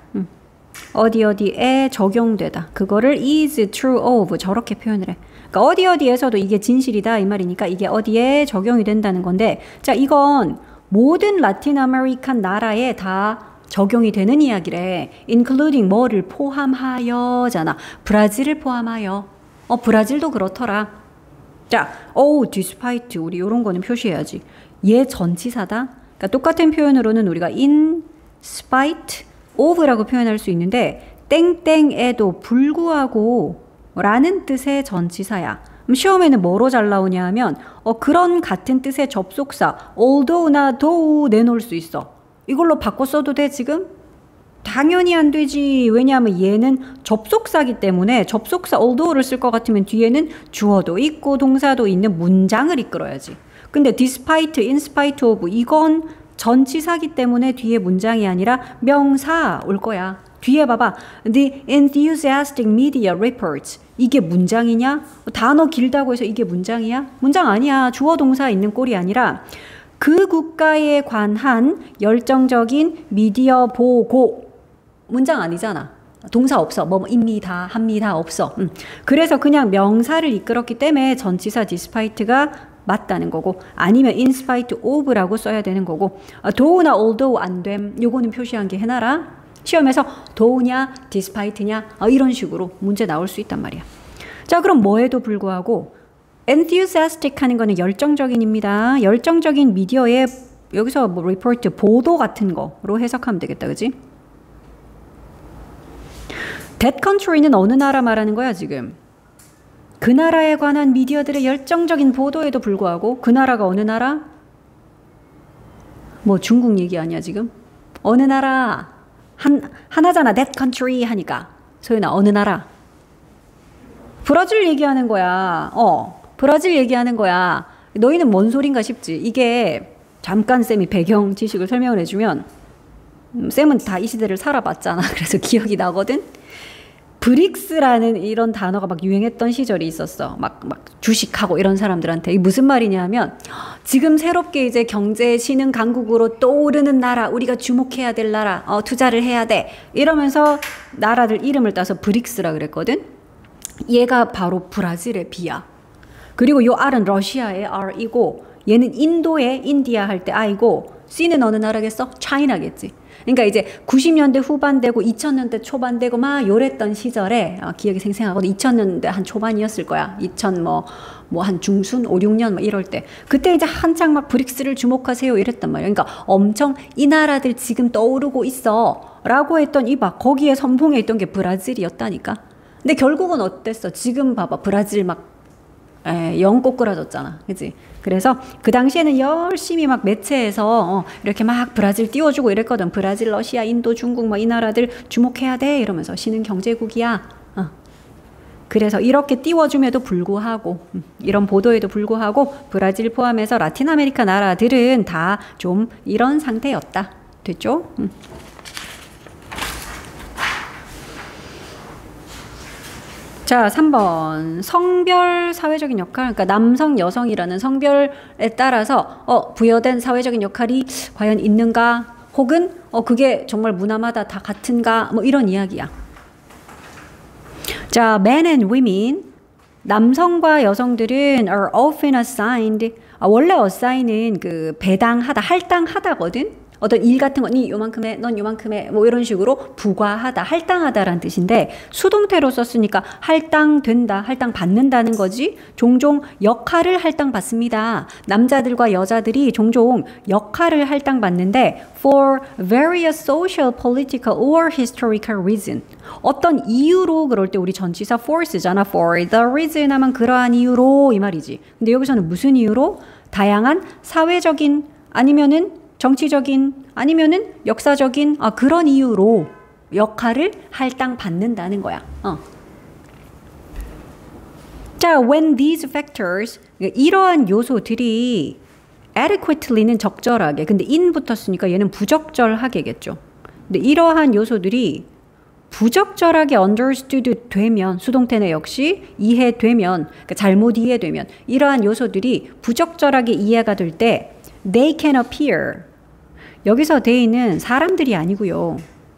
어디에 적용되다. 그거를 is true of 저렇게 표현을 해. 그러니까 어디에서도 이게 진실이다 이 말이니까 이게 어디에 적용이 된다는 건데, 자, 이건 모든 라틴 아메리칸 나라에 다 적용이 되는 이야기래. including 뭐를 포함하여잖아. 브라질을 포함하여. 브라질도 그렇더라. 자, despite 우리 이런 거는 표시해야지. 얘 전치사다. 그러니까 똑같은 표현으로는 우리가 in spite of라고 표현할 수 있는데 땡땡에도 불구하고 라는 뜻의 전치사야. 시험에는 뭐로 잘 나오냐 하면 그런 같은 뜻의 접속사 although나 though 내놓을 수 있어. 이걸로 바꿔 써도 돼 지금? 당연히 안 되지. 왜냐하면 얘는 접속사기 때문에 접속사 although를 쓸 것 같으면 뒤에는 주어도 있고 동사도 있는 문장을 이끌어야지. 근데 despite, in spite of 이건 전치사기 때문에 뒤에 문장이 아니라 명사 올 거야. 뒤에 봐봐. The enthusiastic media reports. 이게 문장이냐? 단어 길다고 해서 이게 문장이야? 문장 아니야. 주어 동사 있는 꼴이 아니라 그 국가에 관한 열정적인 미디어 보고. 문장 아니잖아. 동사 없어. 입니다, 합니다 없어. 그래서 그냥 명사를 이끌었기 때문에 전치사 despite가 맞다는 거고, 아니면 in spite of라고 써야 되는 거고, though나 although 안 됨. 요거는 표시한 게 해놔라. 시험에서 though냐 despite냐 이런 식으로 문제 나올 수 있단 말이야. 자, 그럼 뭐에도 불구하고 enthusiastic 하는 거는 열정적인입니다. 열정적인 미디어에 여기서 report 보도 같은 거로 해석하면 되겠다. 그지? That country는 어느 나라 말하는 거야 지금? 그 나라에 관한 미디어들의 열정적인 보도에도 불구하고 그 나라가 어느 나라? 중국 얘기 아니야 지금? 어느 나라? 하나잖아. That country 하니까. 소연아 어느 나라? 브라질 얘기하는 거야. 브라질 얘기하는 거야. 너희는 뭔 소린가 싶지? 이게 잠깐 쌤이 배경 지식을 설명을 해주면 쌤은 다 이 시대를 살아봤잖아. 그래서 기억이 나거든. 브릭스라는 이런 단어가 막 유행했던 시절이 있었어. 막 주식하고 이런 사람들한테. 이게 무슨 말이냐 하면 지금 새롭게 이제 경제 신흥 강국으로 떠오르는 나라, 우리가 주목해야 될 나라, 투자를 해야 돼. 이러면서 나라들 이름을 따서 브릭스라 그랬거든. 얘가 바로 브라질의 B야. 그리고 요 R은 러시아의 R이고 얘는 인도의 인디아 할 때 I고 C는 어느 나라겠어? 차이나겠지. 그러니까 이제 90년대 후반 되고 2000년대 초반 되고 막 요랬던 시절에 기억이 생생하거든. 2000년대 한 초반이었을 거야. 2000 한 중순 5, 6년 이럴 때. 그때 이제 한창 막 브릭스를 주목하세요 이랬단 말이야. 그러니까 엄청 이 나라들 지금 떠오르고 있어 라고 했던 이봐 거기에 선봉에 있던 게 브라질이었다니까. 근데 결국은 어땠어? 지금 봐봐 브라질 막 영 꼬꾸라졌잖아. 그치? 그래서 그 당시에는 열심히 막 매체에서 이렇게 막 브라질 띄워주고 이랬거든. 브라질, 러시아, 인도, 중국 이 나라들 주목해야 돼 이러면서 신흥 경제국이야. 그래서 이렇게 띄워줌에도 불구하고 이런 보도에도 불구하고 브라질 포함해서 라틴 아메리카 나라들은 다 좀 이런 상태였다. 됐죠? 자, 3번. 성별 사회적인 역할. 그러니까 남성, 여성이라는 성별에 따라서 부여된 사회적인 역할이 과연 있는가? 혹은 그게 정말 문화마다 다 같은가? 이런 이야기야. 자, men and women. 남성과 여성들은 are often assigned. 원래 assign은 그 배당하다, 할당하다거든. 어떤 일 같은 거, 니 요만큼 해, 넌 요만큼 해, 뭐 이런 식으로 부과하다, 할당하다라는 뜻인데 수동태로 썼으니까 할당된다, 할당받는다는 거지. 종종 역할을 할당받습니다. 남자들과 여자들이 종종 역할을 할당받는데 for various social, political or historical reason. 어떤 이유로 그럴 때 우리 전치사 for 쓰잖아. for the reason 하면 그러한 이유로 이 말이지. 근데 여기서는 무슨 이유로? 다양한 사회적인 아니면은 정치적인 아니면은 역사적인 그런 이유로 역할을 할당받는다는 거야. 자, when these factors 이러한 요소들이 adequately는 적절하게 근데 in 붙었으니까 얘는 부적절하게겠죠. 근데 이러한 요소들이 부적절하게 understood 되면 수동태는 역시 이해되면 그러니까 잘못 이해되면 이러한 요소들이 부적절하게 이해가 될 때 they can appear 여기서 they는 사람들이 아니고요.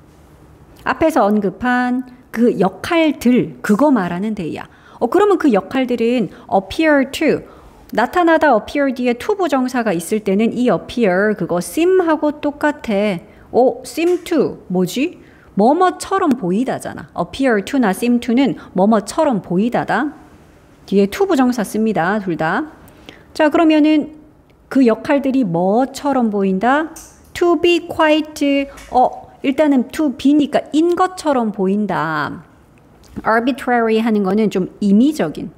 앞에서 언급한 그 역할들 그거 말하는 they야. 그러면 그 역할들은 appear to 나타나다 appear 뒤에 to 부정사가 있을 때는 이 appear 그거 seem하고 똑같아. seem to 뭐지? 뭐뭐처럼 보이다잖아. appear to나 seem to는 뭐뭐처럼 보이다다. 뒤에 to 부정사 씁니다. 둘 다. 자, 그러면은 그 역할들이 뭐처럼 보인다? to be quite 일단은 to be니까 인 것처럼 보인다. arbitrary 하는 거는 좀 임의적인.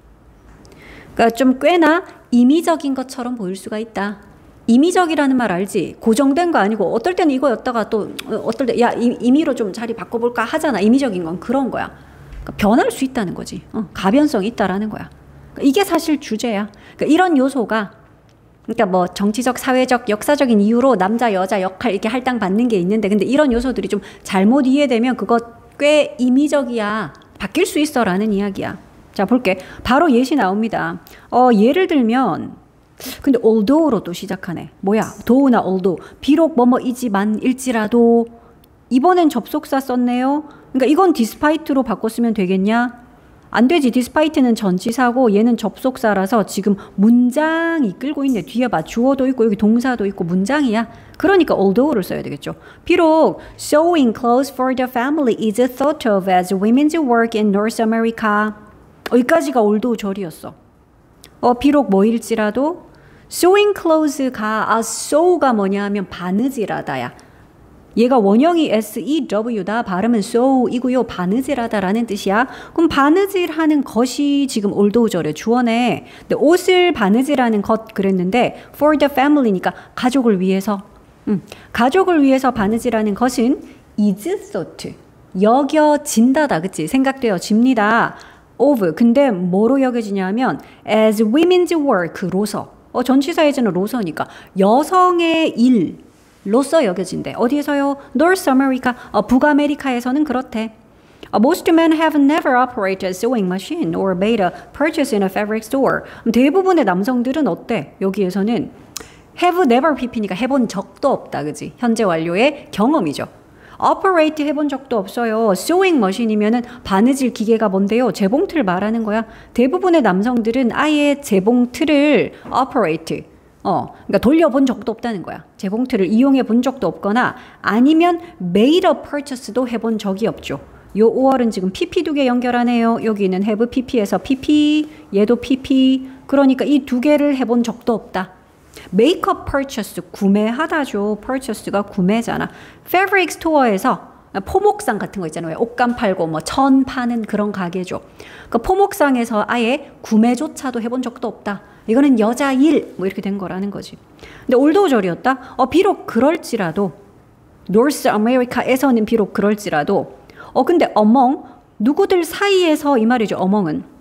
그러니까 좀 꽤나 임의적인 것처럼 보일 수가 있다. 임의적이라는 말 알지? 고정된 거 아니고 어떨 때는 이거였다가 또 어떨 때 야 임의로 좀 자리 바꿔볼까 하잖아. 임의적인 건 그런 거야. 그러니까 변할 수 있다는 거지. 가변성이 있다라는 거야. 그러니까 이게 사실 주제야. 그러니까 이런 요소가 그러니까 뭐 정치적, 사회적, 역사적인 이유로 남자, 여자 역할 이렇게 할당받는 게 있는데 근데 이런 요소들이 좀 잘못 이해되면 그거 꽤 임의적이야. 바뀔 수 있어라는 이야기야. 자, 볼게. 바로 예시 나옵니다. 예를 들면 근데 although로 또 시작하네. 뭐야? though나 although. 비록 뭐뭐이지만 일지라도 이번엔 접속사 썼네요. 그러니까 이건 despite로 바꿨으면 되겠냐? 안 되지. despite는 전치사고 얘는 접속사라서 지금 문장이 끌고 있네. 뒤에 봐. 주어도 있고 여기 동사도 있고 문장이야. 그러니까 although를 써야 되겠죠. 비록 sewing clothes for the family is thought of as women's work in North America. 여기까지가 although 절이었어. 비록 뭐일지라도 sewing clothes가 sew가 뭐냐 하면 바느질하다야. 얘가 원형이 SEW다. 발음은 sew이고요. 바느질하다라는 뜻이야. 그럼 바느질하는 것이 지금 올도우절의 주어네. 근데 옷을 바느질하는 것 그랬는데 for the family니까 가족을 위해서. 가족을 위해서 바느질하는 것은 is thought. 여겨진다다. 그치? 생각되어집니다. of. 근데 뭐로 여겨지냐면 as women's work로서. 전치사에서는 로서니까 여성의 일로서 여겨진대. 어디에서요? North America. 북아메리카에서는 그렇대. Most men have never operated a sewing machine or made a purchase in a fabric store. 대부분의 남성들은 어때? 여기에서는 have never pp니까 해본 적도 없다. 그지? 현재 완료의 경험이죠. operate 해본 적도 없어요. sewing 머신이면은 바느질 기계가 뭔데요? 재봉틀 말하는 거야. 대부분의 남성들은 아예 재봉틀을 operate, 그러니까 돌려본 적도 없다는 거야. 재봉틀을 이용해 본 적도 없거나 아니면 made a purchase도 해본 적이 없죠. 요 5월은 지금 pp 두 개 연결하네요. 여기는 have pp에서 pp, 얘도 pp. 그러니까 이 두 개를 해본 적도 없다. make a purchase, 구매하다죠. purchase가 구매잖아. fabric store에서 포목상 같은 거 있잖아요. 옷감 팔고 뭐 천 파는 그런 가게죠. 그 포목상에서 아예 구매조차도 해본 적도 없다. 이거는 여자 일 뭐 이렇게 된 거라는 거지. 근데 올도절이었다. 비록 그럴지라도 North America에서는 비록 그럴지라도 근데 among 누구들 사이에서 이 말이죠. among은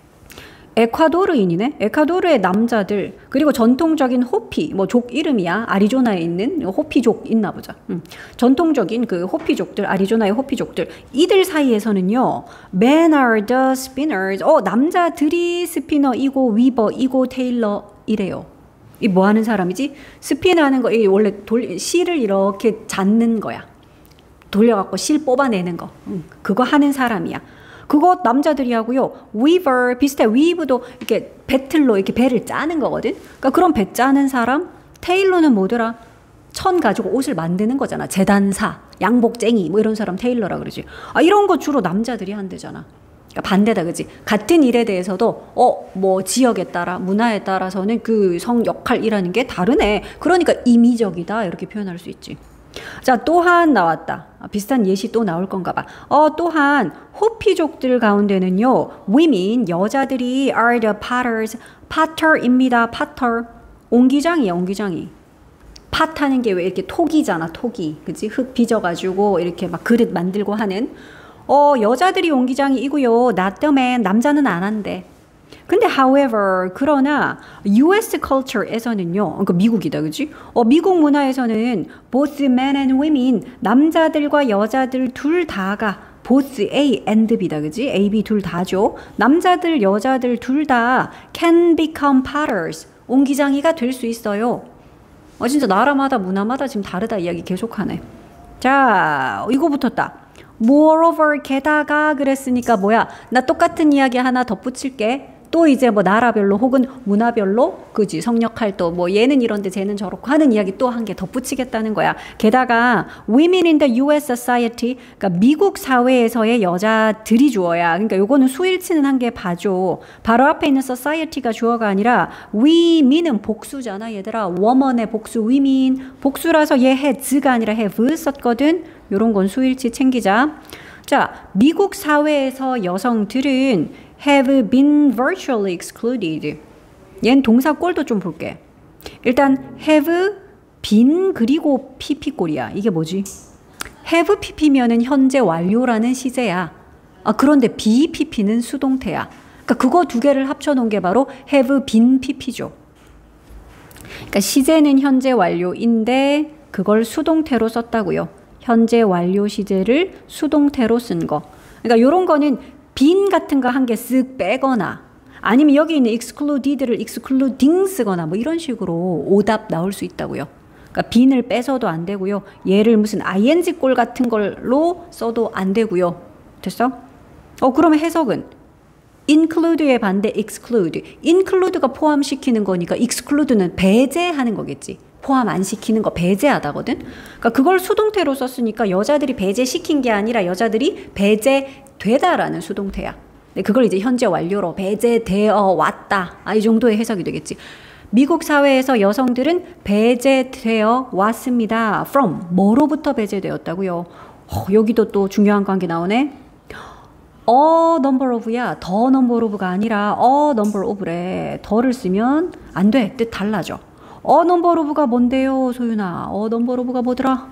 에콰도르인이네. 에콰도르의 남자들 그리고 전통적인 호피 뭐 족 이름이야. 아리조나에 있는 호피족 있나 보자. 전통적인 그 호피족들 아리조나의 호피족들 이들 사이에서는요. Men are the spinners. 남자들이 스피너이고 위버이고 테일러이래요. 이 뭐 하는 사람이지? 스피너하는 거 이 원래 실을 이렇게 잡는 거야. 돌려갖고 실 뽑아내는 거. 그거 하는 사람이야. 그거 남자들이 하고요. weaver 비슷해. weave도 이렇게 배틀로 이렇게 배를 짜는 거거든. 그러니까 그런 배 짜는 사람. 테일러는 뭐더라? 천 가지고 옷을 만드는 거잖아. 재단사, 양복쟁이 뭐 이런 사람 테일러라 그러지. 이런 거 주로 남자들이 한대잖아. 그러니까 반대다, 그지? 같은 일에 대해서도 뭐 지역에 따라 문화에 따라서는 그 성 역할이라는 게 다르네. 그러니까 임의적이다 이렇게 표현할 수 있지. 자, 또한 나왔다. 비슷한 예시 또 나올 건가 봐. 또한 호피족들 가운데는요, women, 여자들이 are the potters, potter입니다. potter. 옹기장이야, 옹기장이. 팥하는 게 왜 이렇게 톡이잖아, 톡이. 그치? 흙 빚어가지고 이렇게 막 그릇 만들고 하는. 여자들이 옹기장이이고요. not the man, 남자는 안 한대. 근데 however, 그러나 US culture에서는요, 그러니까 미국이다, 그지? 미국 문화에서는 both men and women, 남자들과 여자들 둘 다가 both A and B다, 그지? A, B 둘 다죠. 남자들, 여자들 둘 다 can become potters, 옹기장이가 될 수 있어요. 진짜 나라마다 문화마다 지금 다르다 이야기 계속하네. 자, 이거 붙었다. Moreover, 게다가 그랬으니까 뭐야? 나 똑같은 이야기 하나 덧붙일게. 또 이제 뭐 나라별로 혹은 문화별로, 그지? 성역할 또 뭐 얘는 이런데 쟤는 저렇고 하는 이야기 또 한 개 덧붙이겠다는 거야. 게다가 women in the US society, 그러니까 미국 사회에서의 여자들이 주어야. 그러니까 요거는 수일치는 한 개 봐줘. 바로 앞에 있는 society가 주어가 아니라 women은 복수잖아, 얘들아. woman의 복수 women. 복수라서 얘 has가 아니라 have 썼거든. 요런 건 수일치 챙기자. 자, 미국 사회에서 여성들은 have been virtually excluded. 얘는 동사 꼴도 좀 볼게. 일단 have been 그리고 pp 꼴이야. 이게 뭐지? have pp면은 현재 완료라는 시제야. 그런데 be pp는 수동태야. 그러니까 그거 두 개를 합쳐 놓은 게 바로 have been pp죠. 그러니까 시제는 현재 완료인데 그걸 수동태로 썼다고요. 현재 완료 시제를 수동태로 쓴 거. 그러니까 요런 거는 빈 같은 거 한 개 쓱 빼거나 아니면 여기 있는 excluded를 excluding 쓰거나 뭐 이런 식으로 오답 나올 수 있다고요. 그러니까 빈을 빼서도 안 되고요. 얘를 무슨 ing 꼴 같은 걸로 써도 안 되고요. 됐어? 그러면 해석은 include의 반대 exclude. include가 포함시키는 거니까 exclude는 배제하는 거겠지. 포함 안 시키는 거 배제하다거든. 그러니까 그걸 수동태로 썼으니까 여자들이 배제시킨 게 아니라 여자들이 배제되다라는 수동태야. 그걸 이제 현재 완료로 배제되어 왔다. 이 정도의 해석이 되겠지. 미국 사회에서 여성들은 배제되어 왔습니다. from 뭐로부터 배제되었다고요? 여기도 또 중요한 관계 나오네. number of야. 더 number of가 아니라 number of래. 더를 쓰면 안 돼. 뜻 달라져. number of가 뭔데요, 소윤아? number of가 뭐더라?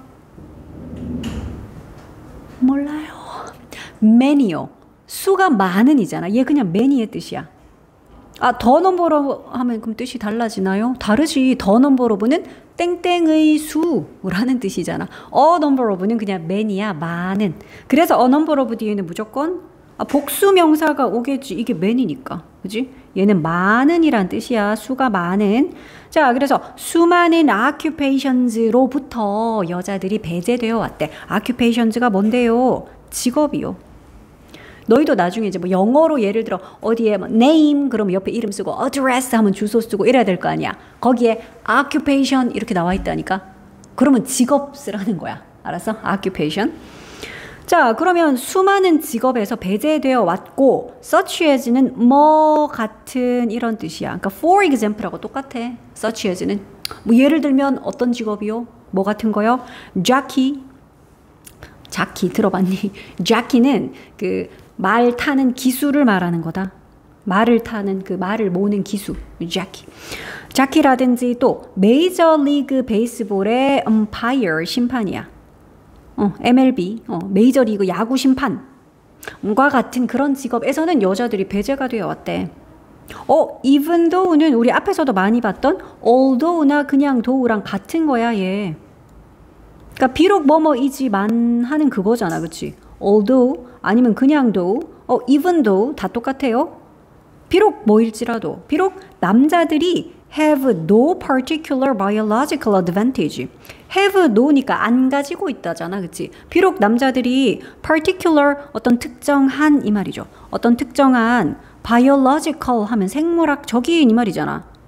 몰라요. many요. 수가 많은 이잖아. 얘 그냥 many의 뜻이야. 더 number of 하면 그럼 뜻이 달라지나요? 다르지. 더 number of는 땡땡의 수라는 뜻이잖아. number of는 그냥 many야, 많은. 그래서 number of 뒤에는 무조건 복수 명사가 오겠지. 이게 many니까. 그지? 얘는 많은이란 뜻이야. 수가 많은. 자, 그래서 수많은 occupations로부터 여자들이 배제되어 왔대. occupations가 뭔데요? 직업이요. 너희도 나중에 이제 뭐 영어로 예를 들어 어디에 뭐 name 그러면 옆에 이름 쓰고 address 하면 주소 쓰고 이래야 될 거 아니야. 거기에 occupation 이렇게 나와 있다니까. 그러면 직업 쓰라는 거야. 알았어? occupation. 자, 그러면 수많은 직업에서 배제되어 왔고 such as는 뭐 같은 이런 뜻이야. 그러니까 for example하고 똑같아. such as는 뭐 예를 들면 어떤 직업이요? 뭐 같은 거요? 자키 들어봤니? 자키는 그 말 타는 기술을 말하는 거다. 말을 타는 그 말을 모는 기수. 자키라든지 또 메이저 리그 베이스볼의 umpire심판이야. MLB, 메이저리그 야구 심판과 같은 그런 직업에서는 여자들이 배제가 되어 왔대. even though는 우리 앞에서도 많이 봤던 although나 그냥 though랑 같은 거야, 얘. 그러니까 비록 뭐뭐이지만 하는 그거잖아, 그치? although 아니면 그냥 though, even though 다 똑같아요. 비록 뭐일지라도, 비록 남자들이 have no particular biological advantage. have no니까 안 가지고 있다잖아, 그치? 비록 남자들이 particular 어떤 특정한 이 말이죠. 어떤 특정한 biological 하면 생물학적인 이 말이잖아.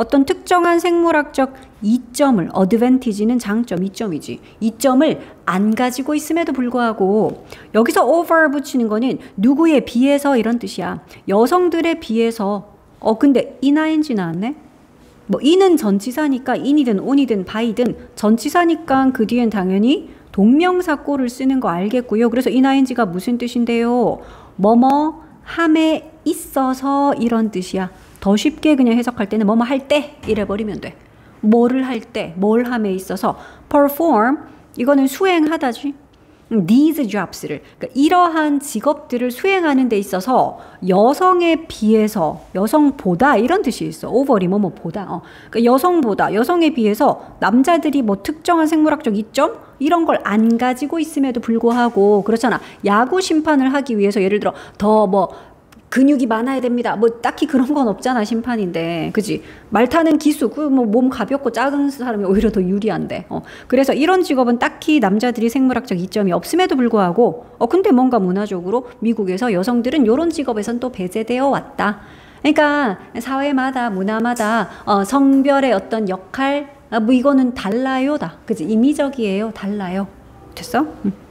어떤 특정한 생물학적 이점을, 어드밴티지는 장점, 이점이지. 이점을 안 가지고 있음에도 불구하고 여기서 over 붙이는 거는 누구에 비해서 이런 뜻이야. 여성들에 비해서. 근데 ing 나왔네? 뭐 이는 전치사니까 in이든 on이든 by든 전치사니까 그 뒤엔 당연히 동명사꼴을 쓰는 거 알겠고요. 그래서 ing가 무슨 뜻인데요? 뭐뭐 함에 있어서 이런 뜻이야. 더 쉽게 그냥 해석할 때는 뭐뭐 할 때 이래버리면 돼. 뭐를 할 때, 뭘 함에 있어서 perform 이거는 수행하다지. these jobs를 그러니까 이러한 직업들을 수행하는 데 있어서 여성에 비해서 여성보다 이런 뜻이 있어. over이 뭐뭐보다. 그러니까 여성보다 여성에 비해서 남자들이 뭐 특정한 생물학적 이점 이런 걸 안 가지고 있음에도 불구하고 그렇잖아. 야구 심판을 하기 위해서 예를 들어 더 뭐 근육이 많아야 됩니다. 뭐 딱히 그런 건 없잖아, 심판인데. 그지? 말 타는 기수, 그 뭐 몸 가볍고 작은 사람이 오히려 더 유리한데. 그래서 이런 직업은 딱히 남자들이 생물학적 이점이 없음에도 불구하고 근데 뭔가 문화적으로 미국에서 여성들은 이런 직업에선 또 배제되어 왔다. 그러니까 사회마다 문화마다 성별의 어떤 역할 뭐 이거는 달라요다. 그지? 임의적이에요. 달라요. 됐어?